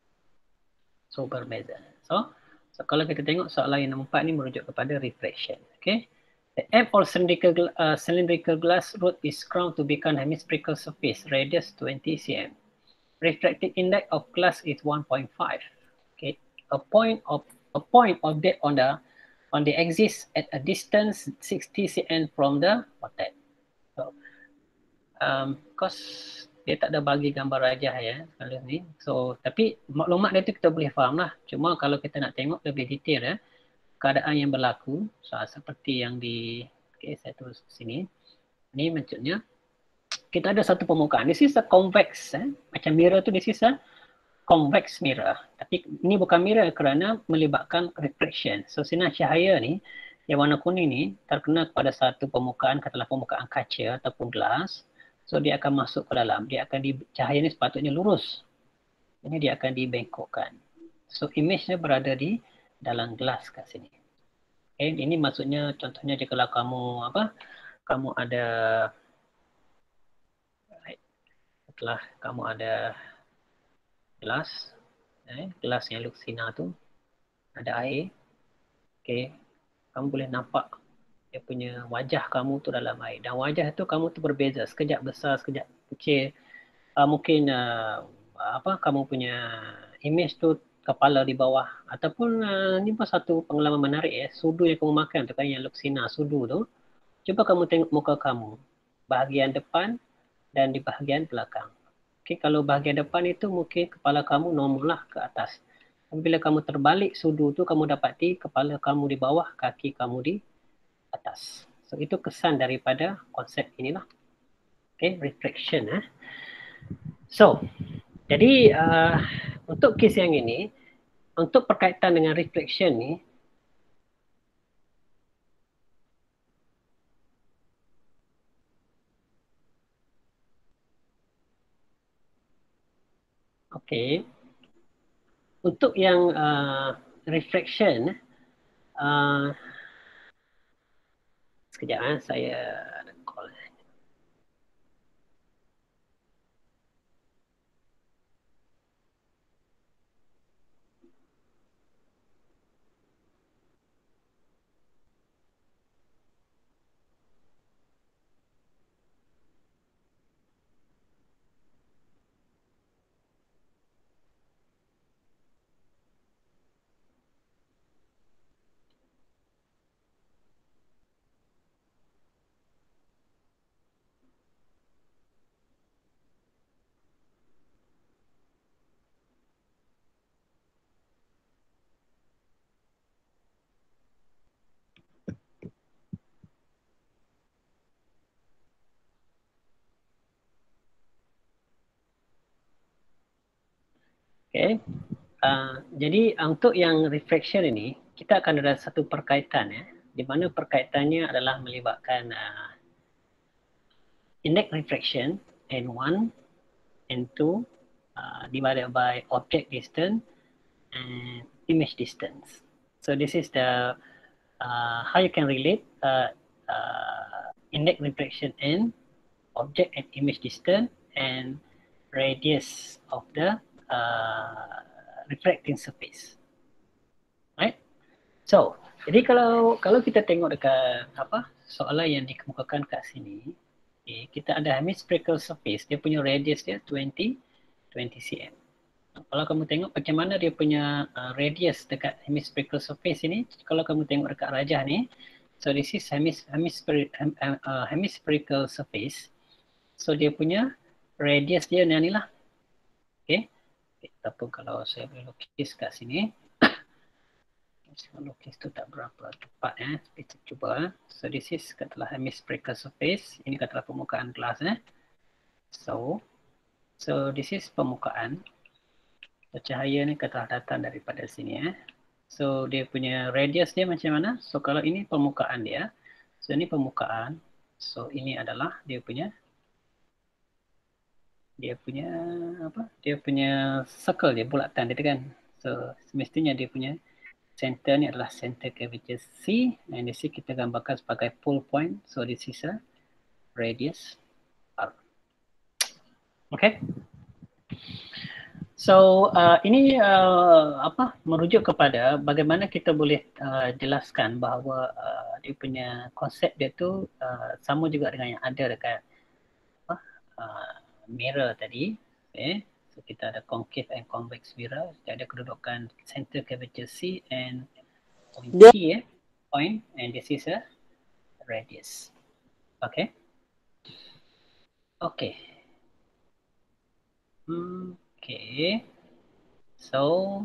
So berbeza. So, so kalau kita tengok soalan yang nombor empat ni merujuk kepada refraction, okay. The M or cylindrical, uh, cylindrical glass root is crowned to become hemispherical surface, radius twenty centimeters. Refractive index of glass is one point five. Okay, a point of a point object on the on the axis at a distance sixty centimeters from the object. So, um, because dia tak ada bagi gambar rajah ya kalau ni. So, tapi maklumat dia tu kita boleh faham lah. Cuma kalau kita nak tengok lebih detail ya, keadaan yang berlaku, so, seperti yang di, okay, saya tulis sini. Ni maksudnya, kita ada satu permukaan. This is a convex, eh? Macam mirror tu, this is a convex mirror. Tapi ini bukan mirror kerana melibatkan reflection. So sinar cahaya ni yang warna kuning ni terkena pada satu permukaan, katakanlah permukaan kaca ataupun gelas. So dia akan masuk ke dalam. Dia akan di, cahaya ni sepatutnya lurus. Ini dia akan dibengkokkan. So image ni berada di dalam gelas kat sini. Okay, ini maksudnya contohnya jika kamu apa? Kamu ada setelah kamu ada gelas, eh, gelas yang luksina tu ada air. Okay, kamu boleh nampak dia punya wajah kamu tu dalam air. Dan wajah tu kamu tu berbeza, sekejap besar, sekejap kecil. Uh, mungkin uh, apa kamu punya image tu kepala di bawah. Ataupun uh, ni pun satu pengalaman menarik ya. Sudu yang kamu makan tu kan, yang luksina sudu tu. Cuba kamu tengok muka kamu. Bahagian depan dan di bahagian belakang. Okay, kalau bahagian depan itu mungkin kepala kamu normal lah ke atas. Bila kamu terbalik sudu tu, kamu dapati kepala kamu di bawah, kaki kamu di atas. So itu kesan daripada konsep inilah. Okay, reflection. Eh. So, jadi uh, untuk kes yang ini, untuk berkaitan dengan reflection ni, okay, untuk yang uh, reflection, uh, sekejap eh, saya ada call. Okay. Uh, jadi untuk yang reflection ini, kita akan ada satu perkaitan ya, di mana perkaitannya adalah melibatkan uh, index reflection N one, N two uh, divided by object distance and image distance. So this is the uh, how you can relate uh, uh, index reflection N, object and image distance, and radius of the uh, reflecting surface. Right? So, jadi kalau kalau kita tengok dekat apa soalan yang dikemukakan kat sini, okay, kita ada hemispherical surface, dia punya radius dia twenty centimeter. Kalau kamu tengok macam mana dia punya uh, radius dekat hemispherical surface ini, kalau kamu tengok dekat rajah ni, so this is hemis, hemispheric, hem, uh, hemispherical surface. So dia punya radius dia ni lah. Okay. Ataupun kalau saya boleh lukis kat sini, lukis tu tak berapa tepat eh. Kita cuba. So this is katalah hemispherical surface. Ini katalah permukaan gelas eh. So, so this is permukaan. So, cahaya ni katalah datang daripada sini eh. So dia punya radius dia macam mana? So kalau ini permukaan dia, so ini permukaan. So ini adalah dia punya dia punya apa? Dia punya circle dia, bulatan dia kan. So semestinya dia punya center ni adalah center curvature C, and di sini kita gambarkan sebagai pole point. So this is a radius R. Okay. So uh, ini uh, apa merujuk kepada bagaimana kita boleh uh, jelaskan bahawa uh, dia punya konsep dia tu uh, sama juga dengan yang ada dekat apa uh, mirror tadi. Okay. So kita ada concave and convex mirror. Kita ada kedudukan center curvature C and point yeah. C eh, point, and this is a radius. Okay. Okay. Hmm. Okay. So,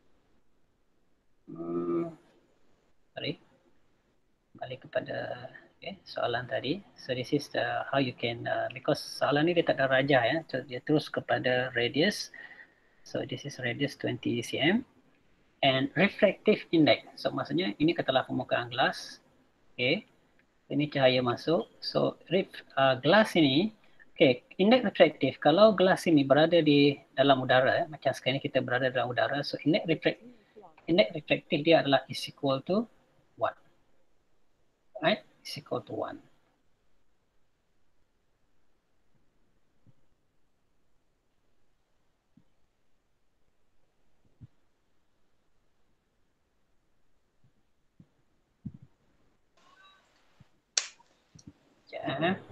hmm, sorry. Balik kepada okay, soalan tadi. So this is the how you can uh, because soalan ni dia tak ada rajah ya. So, dia terus kepada radius. So this is radius twenty centimeters. And refractive index. So maksudnya ini katalah permukaan gelas. Okay. Ini cahaya masuk. So ref, uh, gelas ini, okay, indeks refraktif. Kalau gelas ini berada di dalam udara, macam sekarang ini kita berada dalam udara, so indeks refraktif, indeks refraktif dia adalah is equal to one. Right? Is equal to one. Ya.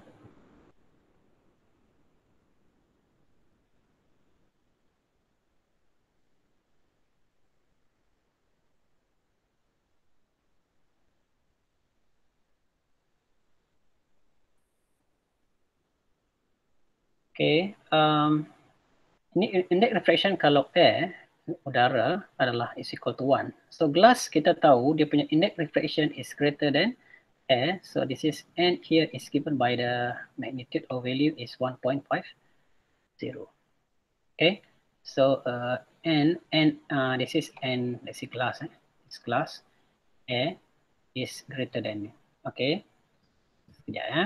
Okay, um, ini indeks refraction kalau air, udara adalah is equal to one. So glass kita tahu dia punya indeks refraction is greater than air. So this is n here is given by the magnitude or value is one point five zero. Okay, so uh, n n uh, this is n, let's see glass, eh? It's glass, air is greater than. Okay, sekejap ya.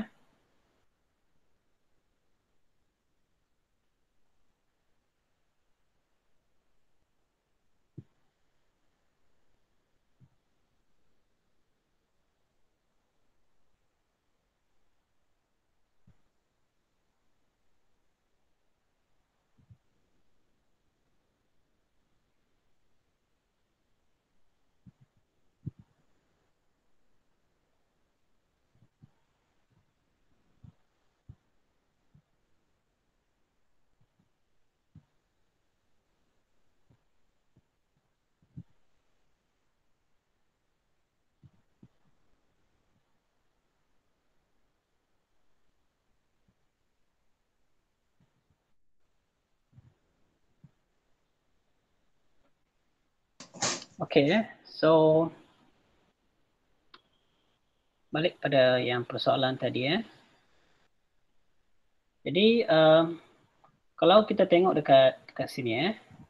Okay, so balik pada yang persoalan tadi ya. Jadi um, kalau kita tengok dekat dekat sini ya.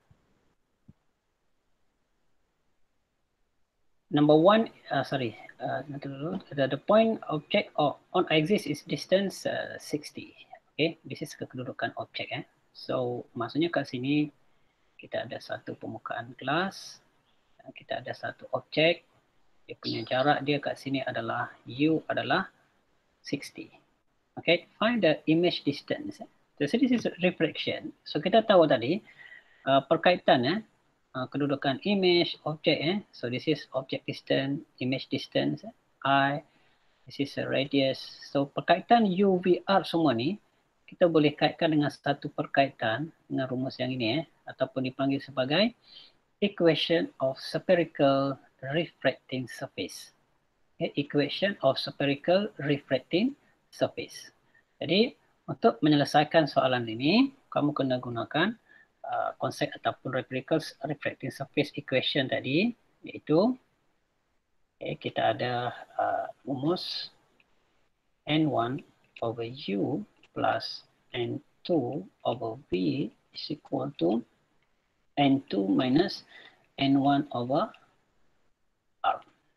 Number one, uh, sorry, uh, the, the point object of, on axis is distance uh, sixty. Okay, this is kedudukan objek ya. So maksudnya kat sini kita ada satu permukaan gelas. Kita ada satu objek, dia punya jarak dia kat sini adalah U adalah sixty. Okay, find the image distance. So this is refraction. So kita tahu tadi uh, perkaitan ya, uh, kedudukan image, objek ya. So this is object distance, image distance, I, this is a radius. So perkaitan U, V, R semua ni kita boleh kaitkan dengan satu perkaitan dengan rumus yang ini ya, ataupun dipanggil sebagai equation of spherical refracting surface. Okay, equation of spherical refracting surface. Jadi untuk menyelesaikan soalan ini, kamu kena gunakan uh, konsep ataupun spherical refracting surface equation tadi, iaitu okay, kita ada uh, rumus N one over U plus N two over V is equal to N two minus N one over R.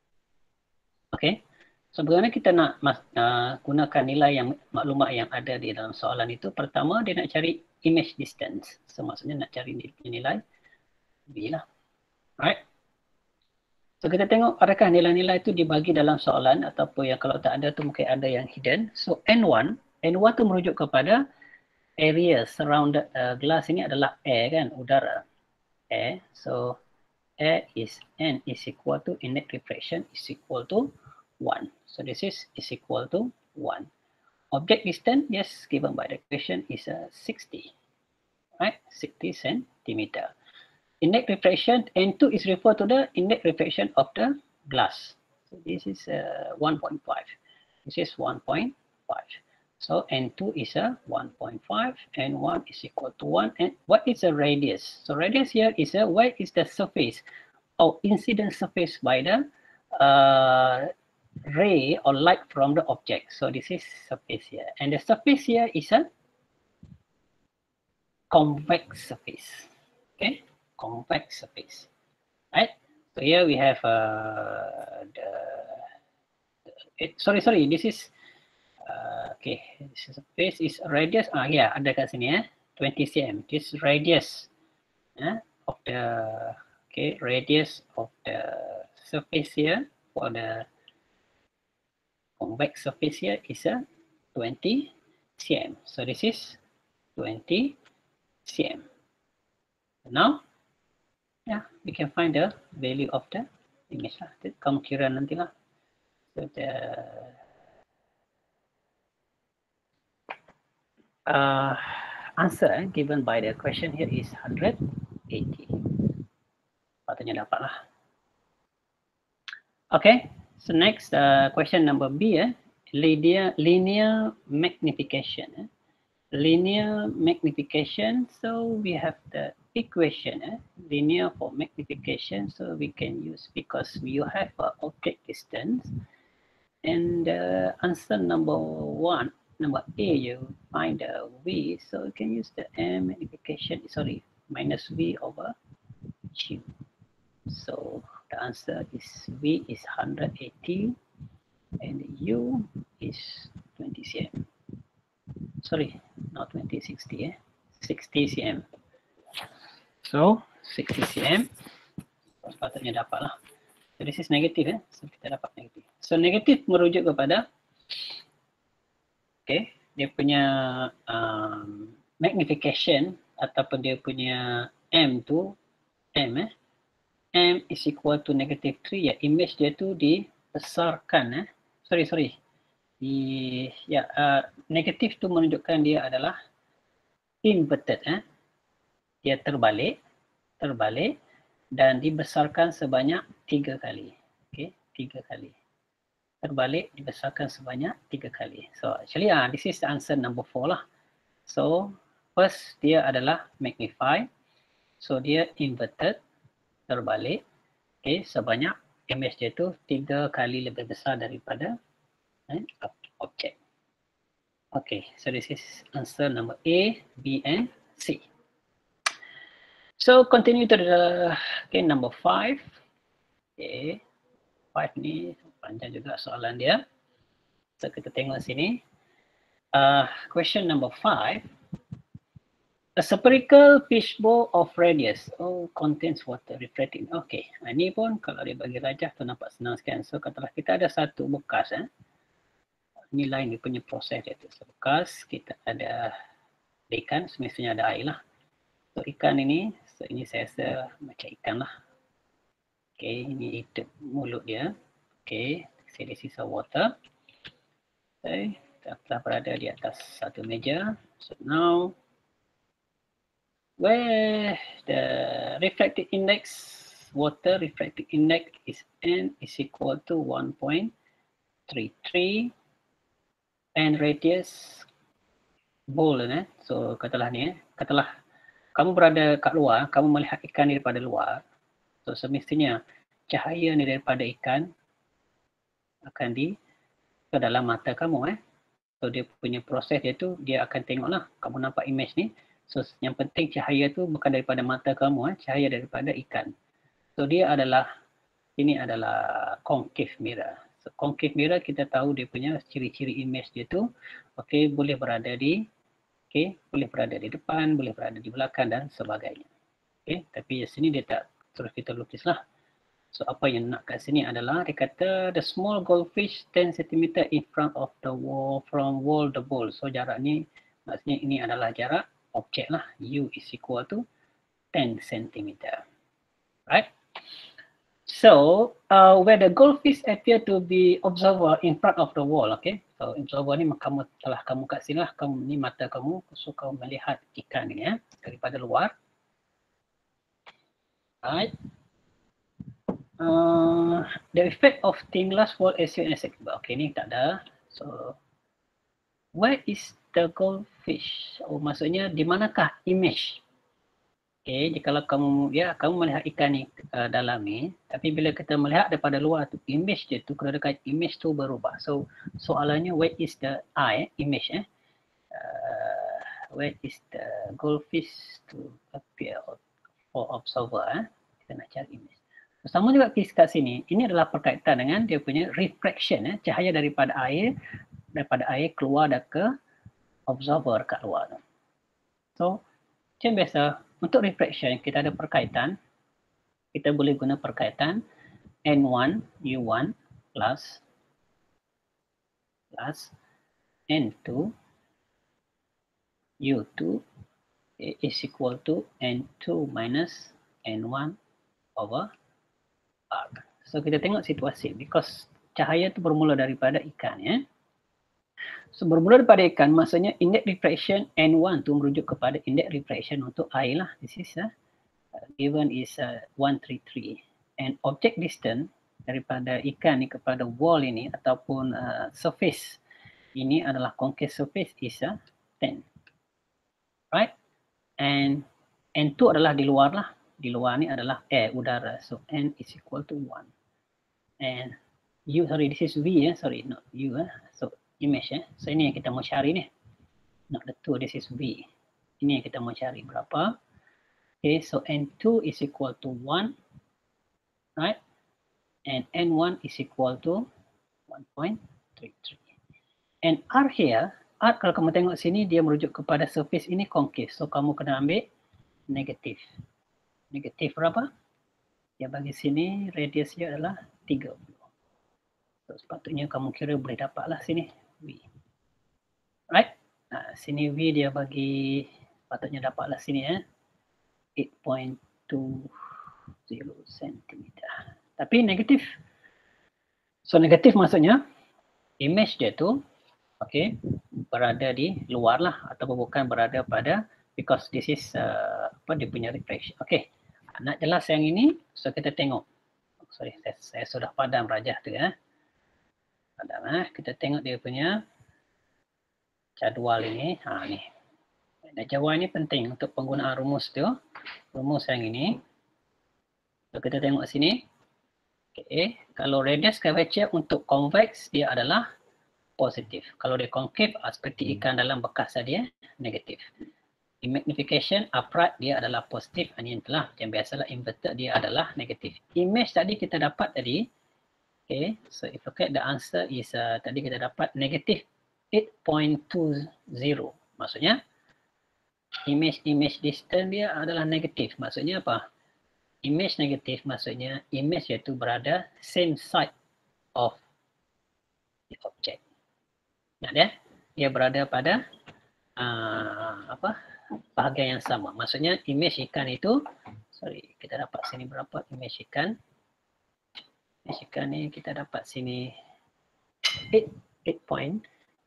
Okay. So bagaimana kita nak uh, gunakan nilai yang maklumat yang ada di dalam soalan itu? Pertama dia nak cari image distance. So maksudnya nak cari nilai V lah. Right. So kita tengok adakah nilai-nilai itu dibagi dalam soalan ataupun yang kalau tak ada tu mungkin ada yang hidden. So N one, N one tu merujuk kepada area surround uh, glass ini adalah air kan, udara. Air, so air is N is equal to index refraction is equal to one. So this is is equal to one. Object distance, yes, given by the equation is uh, sixty, right? sixty centimeter. Index refraction N two is referred to the index refraction of the glass. So this is uh, one point five. This is one point five. So N two is a one point five, N one is equal to one. And what is a radius? So radius here is a where is the surface or incident surface by the uh, ray or light from the object. So this is surface here. And the surface here is a convex surface. Okay, convex surface. Right. So here we have uh, the. It, sorry, sorry. This is uh, okay. This surface is radius. Ah, yeah, ada kat sini eh. twenty centimeters. This radius eh, of the okay radius of the surface here for the convex surface here is a twenty centimeters. So this is twenty centimeters. Now, yeah, we can find the value of the image lah. Kamu kira nanti lah. So the uh, answer eh, given by the question here is one hundred eighty. Patutnya dapat lah. Okay, so next uh, question number B, eh, linear linear magnification. Eh. Linear magnification. So we have the equation, eh, linear for magnification. So we can use because we have uh, object distance, and uh, answer number one, number A, you find the V. So you can use the M magnification. Sorry, minus V over Q. So the answer is V is one hundred eighty and U is twenty centimeters. Sorry, not twenty, sixty, eh? sixty centimeters. So sixty centimeters. Sepatutnya dapat lah. So this is negative, eh? So kita dapat negatif. So negatif merujuk kepada okay, dia punya um, magnification ataupun dia punya M tu M eh. M is equal to negative three, ya, image dia tu dibesarkan, eh. Sorry, sorry. Di, ya, uh, negatif tu menunjukkan dia adalah inverted, eh. Dia terbalik, terbalik dan dibesarkan sebanyak tiga kali. Okay, tiga kali. Terbalik, dibesarkan sebanyak tiga kali. So actually, ah, uh, this is the answer number four lah. So first dia adalah magnify. So dia inverted, terbalik, okay, sebanyak image dia tu tiga kali lebih besar daripada eh, objek. Okay, so this is answer number A, B and C. So continue to the okay, number five. Okay, five ni panjang juga soalan dia. So kita tengok sini. Uh, question number five. A spherical fishbowl of radius oh contains water reflecting. Okay, ini pun kalau dia bagi rajah tu nampak senang sekali. So katalah kita ada satu bekas, eh. Ini lain dia punya proses dia tu. So, bekas kita ada ikan, semestinya ada air lah. So ikan ini, so ini saya rasa macam ikan lah. Okay, ini itu mulut dia. Okay, so this is a water. Okay, kita telah berada di atas satu meja. So now where the refractive index, water refractive index is N is equal to one point three three and radius bowl, eh. So katalah ni, eh. katalah kamu berada kat luar, kamu melihat ikan ni daripada luar. So semestinya cahaya ni daripada ikan akan di ke dalam mata kamu, eh. So dia punya proses dia tu, dia akan tengoklah, kamu nampak image ni. So yang penting cahaya tu bukan daripada mata kamu, eh, cahaya daripada ikan. So dia adalah, ini adalah concave mirror. So concave mirror kita tahu dia punya ciri-ciri image dia tu, okay, boleh berada di, okay, boleh berada di depan, boleh berada di belakang dan sebagainya. Okay, tapi di sini dia tak terus kita lukis lah. So apa yang nak kat sini adalah dia kata the small goldfish ten centimeters in front of the wall from wall the bowl. So jarak ni maksudnya ini adalah jarak objek lah, U is equal to ten centimeters. Right? So, uh, where the goldfish appear to be observer in front of the wall, okay? So, observer ni kamu telah kamu kat sini lah, kamu ni mata kamu, so kamu melihat ikan ni, ya, daripada luar. Right? Uh, the effect of thin glass wall as seen as okay, ni tak ada. So, where is the goldfish? Oh, maksudnya di manakah image? Okay, jadi kalau kamu ya kamu melihat ikan ni uh, dalam ni, tapi bila kita melihat daripada luar tu image dia tu, kalau dekat image tu berubah. So soalannya where is the eye, image eh? Uh, where is the goldfish to appear or for observer. Eh. Kita nak cari image. Sama juga kat sini, ini adalah berkaitan dengan dia punya refraction, eh, cahaya daripada air, daripada air keluar dan ke observer kat luar. So, macam biasa, untuk refraction kita ada perkaitan, kita boleh guna perkaitan N one U one plus plus N two U two is equal to N two minus N one over R. So kita tengok situasi because cahaya tu bermula daripada ikan ya. So bermula daripada ikan maksudnya index refraction N one tu merujuk kepada index refraction untuk air lah. This is uh, given is uh, one three three and object distance daripada ikan ni kepada wall ini ataupun uh, surface ini adalah concave surface is uh, ten. Right? And N two adalah di luar lah. Di luar ni adalah air, udara. So N is equal to one. And U, sorry, this is V ya. Sorry, not U. Eh. So image ya. So ini yang kita mau cari ni. Not the two, this is V. Ini yang kita mau cari berapa. Okay, so N two is equal to one. Right? And N one is equal to one point three three. And R here, R kalau kamu tengok sini dia merujuk kepada surface ini concave. So kamu kena ambil negatif. Negatif berapa? Dia bagi sini radius dia adalah tiga puluh. So sepatutnya kamu kira boleh dapatlah sini V. Right? Nah, sini V dia bagi sepatutnya dapatlah sini ya. eight point two zero sentimeter. Tapi negatif. So negatif maksudnya image dia tu okay, berada di luar lah ataupun bukan berada pada because this is uh, apa dia punya reflection. Okay, nak jelas yang ini, so kita tengok. Oh, sorry, saya, saya sudah padam rajah tu ya. Padam eh. Kita tengok dia punya jadual ini. Ha ni. Dan jadual ini penting untuk penggunaan rumus tu. Rumus yang ini. So kita tengok sini. Okay, kalau radius curvature untuk convex dia adalah positif. Kalau dia concave seperti ikan dalam bekas dia negatif. In magnification upright dia adalah positif, ini yang telah macam biasalah inverted dia adalah negatif. Image tadi kita dapat tadi, okay, so if you look at the answer is uh, tadi kita dapat negatif eight point two zero. Maksudnya image image distance dia adalah negatif. Maksudnya apa? Image negatif maksudnya image iaitu berada same side of the object. Nah dia dia berada pada uh, apa? bahagian yang sama. Maksudnya image ikan itu, sorry, kita dapat sini berapa image ikan. Image ikan ni kita dapat sini eight point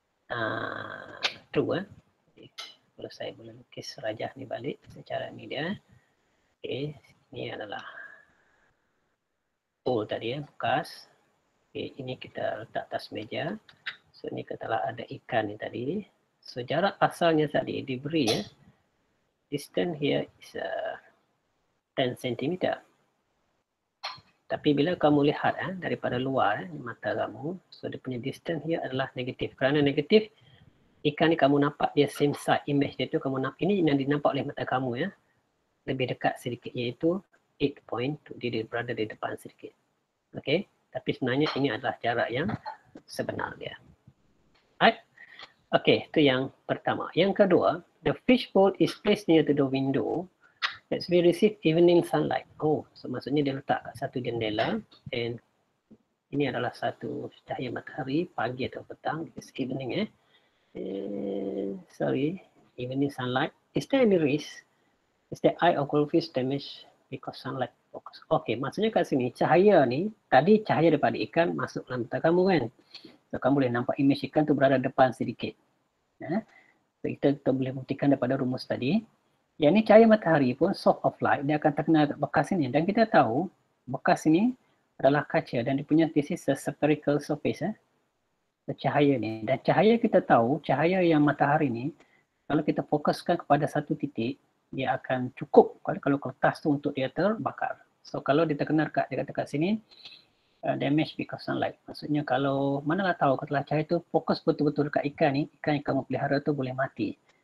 two. Eh. Kalau saya boleh lukis rajah ni balik secara ni dia. Okay, ini adalah tool tadi ya, bekas. Okay, ini kita letak atas meja. So ini katalah ada ikan ni tadi. So jarak asalnya tadi diberi ya. Distance here is uh, ten centimeter. Tapi bila kamu lihat eh, daripada luar eh, mata kamu, so dia punya distance here adalah negatif. Kerana negatif, ikan ni kamu nampak dia same side image dia tu kamu nampak ini yang dinampak oleh mata kamu ya. Lebih dekat sedikit iaitu eight point two. Dia berada di depan sedikit. Okey, tapi sebenarnya ini adalah jarak yang sebenar dia. Right? Okey, itu yang pertama. Yang kedua, the fishbowl is placed near to the window that we receive evening sunlight. Oh, so maksudnya dia letak kat satu jendela and ini adalah satu cahaya matahari pagi atau petang. It's evening eh. eh. Sorry, evening sunlight. Is there any risk? Is the eye of goldfish damaged because sunlight focus? Okay, maksudnya kat sini cahaya ni, tadi cahaya daripada ikan masuk dalam mata kamu kan. So kamu boleh nampak image ikan tu berada depan sedikit. Eh? So, kita, kita boleh buktikan daripada rumus tadi. Yang ni cahaya matahari pun source of light dia akan terkena bekas ini dan kita tahu bekas ini adalah kaca dan dia punya this is a spherical surface eh. So, cahaya ni dan cahaya kita tahu cahaya yang matahari ni kalau kita fokuskan kepada satu titik dia akan cukup kalau kalau kertas tu untuk dia terbakar. So kalau dia terkena dekat dia kata kat sini Uh, damage because sunlight. Maksudnya kalau manalah tahu kalau cahaya tu fokus betul-betul dekat ikan ni, ikan yang kamu pelihara tu boleh mati.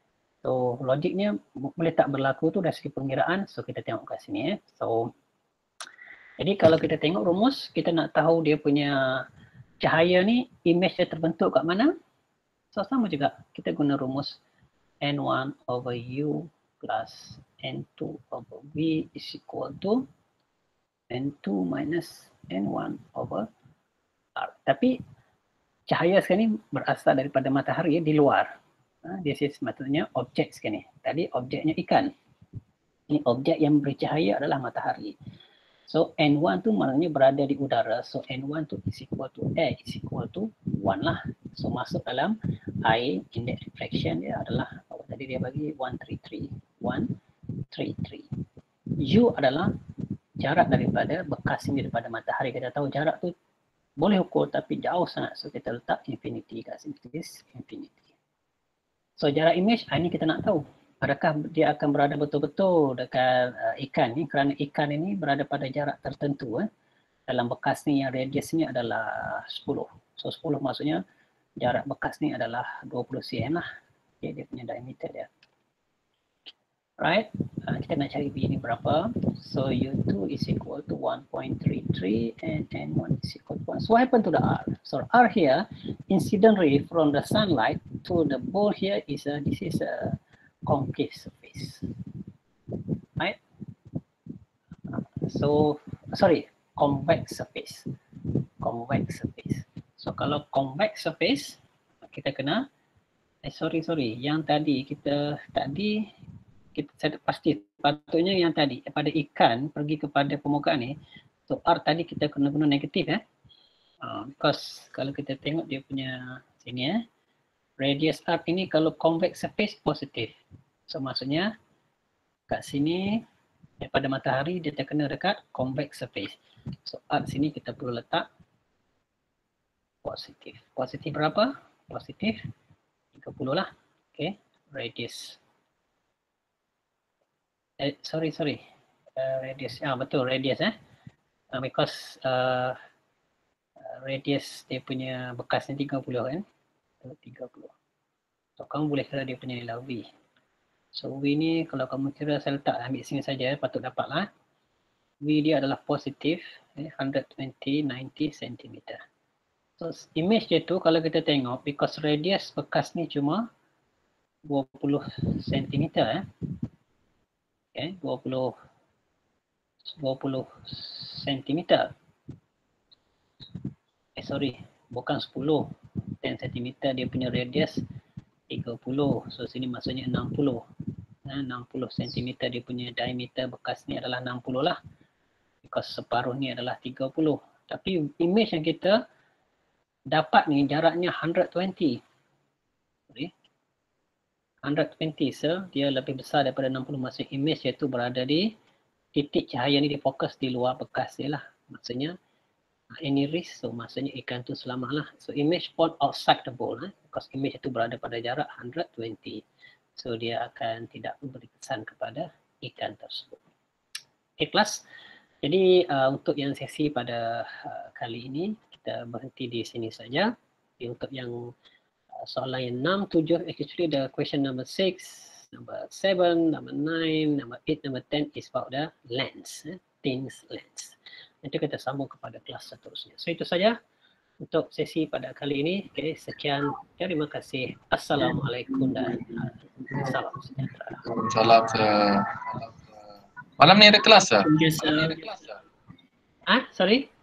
So logiknya boleh tak berlaku tu dari segi pengiraan. So kita tengok kat sini eh. So jadi kalau kita tengok rumus, kita nak tahu dia punya cahaya ni image dia terbentuk kat mana. So sama juga kita guna rumus N one over U plus N two over V is equal to N two minus N one over R. Tapi cahaya sekarang ni berasal daripada matahari di luar. Ha, this is maksudnya objek sekarang ni. Tadi objeknya ikan. Ini objek yang beri cahaya adalah matahari. So N one tu maknanya berada di udara. So N one tu is equal to air is equal to one lah. So masuk dalam air, index reflection dia adalah apa tadi dia bagi one three three. one three three. U adalah jarak daripada bekas ini daripada matahari. Kita tahu jarak tu boleh ukur tapi jauh sangat. So kita letak infinity kat sini. This infinity. So jarak image ini kita nak tahu. Adakah dia akan berada betul-betul dekat uh, ikan ni, kerana ikan ini berada pada jarak tertentu eh. Dalam bekas ni yang radiusnya adalah sepuluh. So sepuluh maksudnya jarak bekas ni adalah dua puluh centimeter lah. Okay, dia punya diameter dia. Right, uh, kita nak cari V ni berapa. So U two is equal to one point three three and N one is equal to one. So what happened to the R? So R here, incident ray from the sunlight to the ball here is a, this is a concave surface. Right? So, sorry, convex surface. Convex surface. So kalau convex surface, kita kena, eh sorry, sorry, yang tadi kita, tadi, kita saya pasti patutnya yang tadi pada ikan pergi kepada permukaan ni, so R tadi kita kena guna negatif eh. Uh, because kalau kita tengok dia punya sini eh, radius R ini kalau convex surface positif. So maksudnya kat sini daripada matahari dia terkena dekat convex surface. So R sini kita perlu letak positif. Positif berapa? Positif tiga puluh lah. Okay, radius. Eh, sorry, sorry. Uh, radius, ah betul radius eh. Uh, because uh, radius dia punya bekas ni tiga puluh kan. tiga puluh. So kamu boleh kira dia punya nilai V. So V ni kalau kamu kira saya letak ambil sini saja patut dapat lah. V dia adalah positif eh, one twenty ninety centimeter. So image dia tu kalau kita tengok because radius bekas ni cuma dua puluh sentimeter eh. Okay, dua puluh dua puluh sentimeter. Eh sorry, bukan sepuluh. sepuluh sentimeter dia punya radius tiga puluh. So sini maksudnya enam puluh. Nah, enam puluh sentimeter dia punya diameter bekas ni adalah enam puluh lah. Because separuh ni adalah tiga puluh. Tapi image yang kita dapat ni jaraknya one twenty. Sorry. one twenty, so dia lebih besar daripada enam puluh. Maksudnya image iaitu berada di titik cahaya ni difokus di luar bekas dia lah. Maksudnya any risk, so maksudnya ikan tu selamat lah. So image fall outside the bowl eh? Because image itu berada pada jarak one twenty. So dia akan tidak memberi kesan kepada ikan tersebut. Okay kelas. Jadi uh, untuk yang sesi pada uh, kali ini kita berhenti di sini saja. Jadi, untuk yang soalan yang enam, tujuh, actually the question number six, number seven, number nine, number eight, number ten is about the lens, eh? Things lens. Nanti kita sambung kepada kelas seterusnya. So itu saja untuk sesi pada kali ini. Okay, sekian. Terima kasih. Assalamualaikum dan uh, salam sejahtera. Salam. Malam ni ada kelas ah? Thank you, sir. Ah, sorry?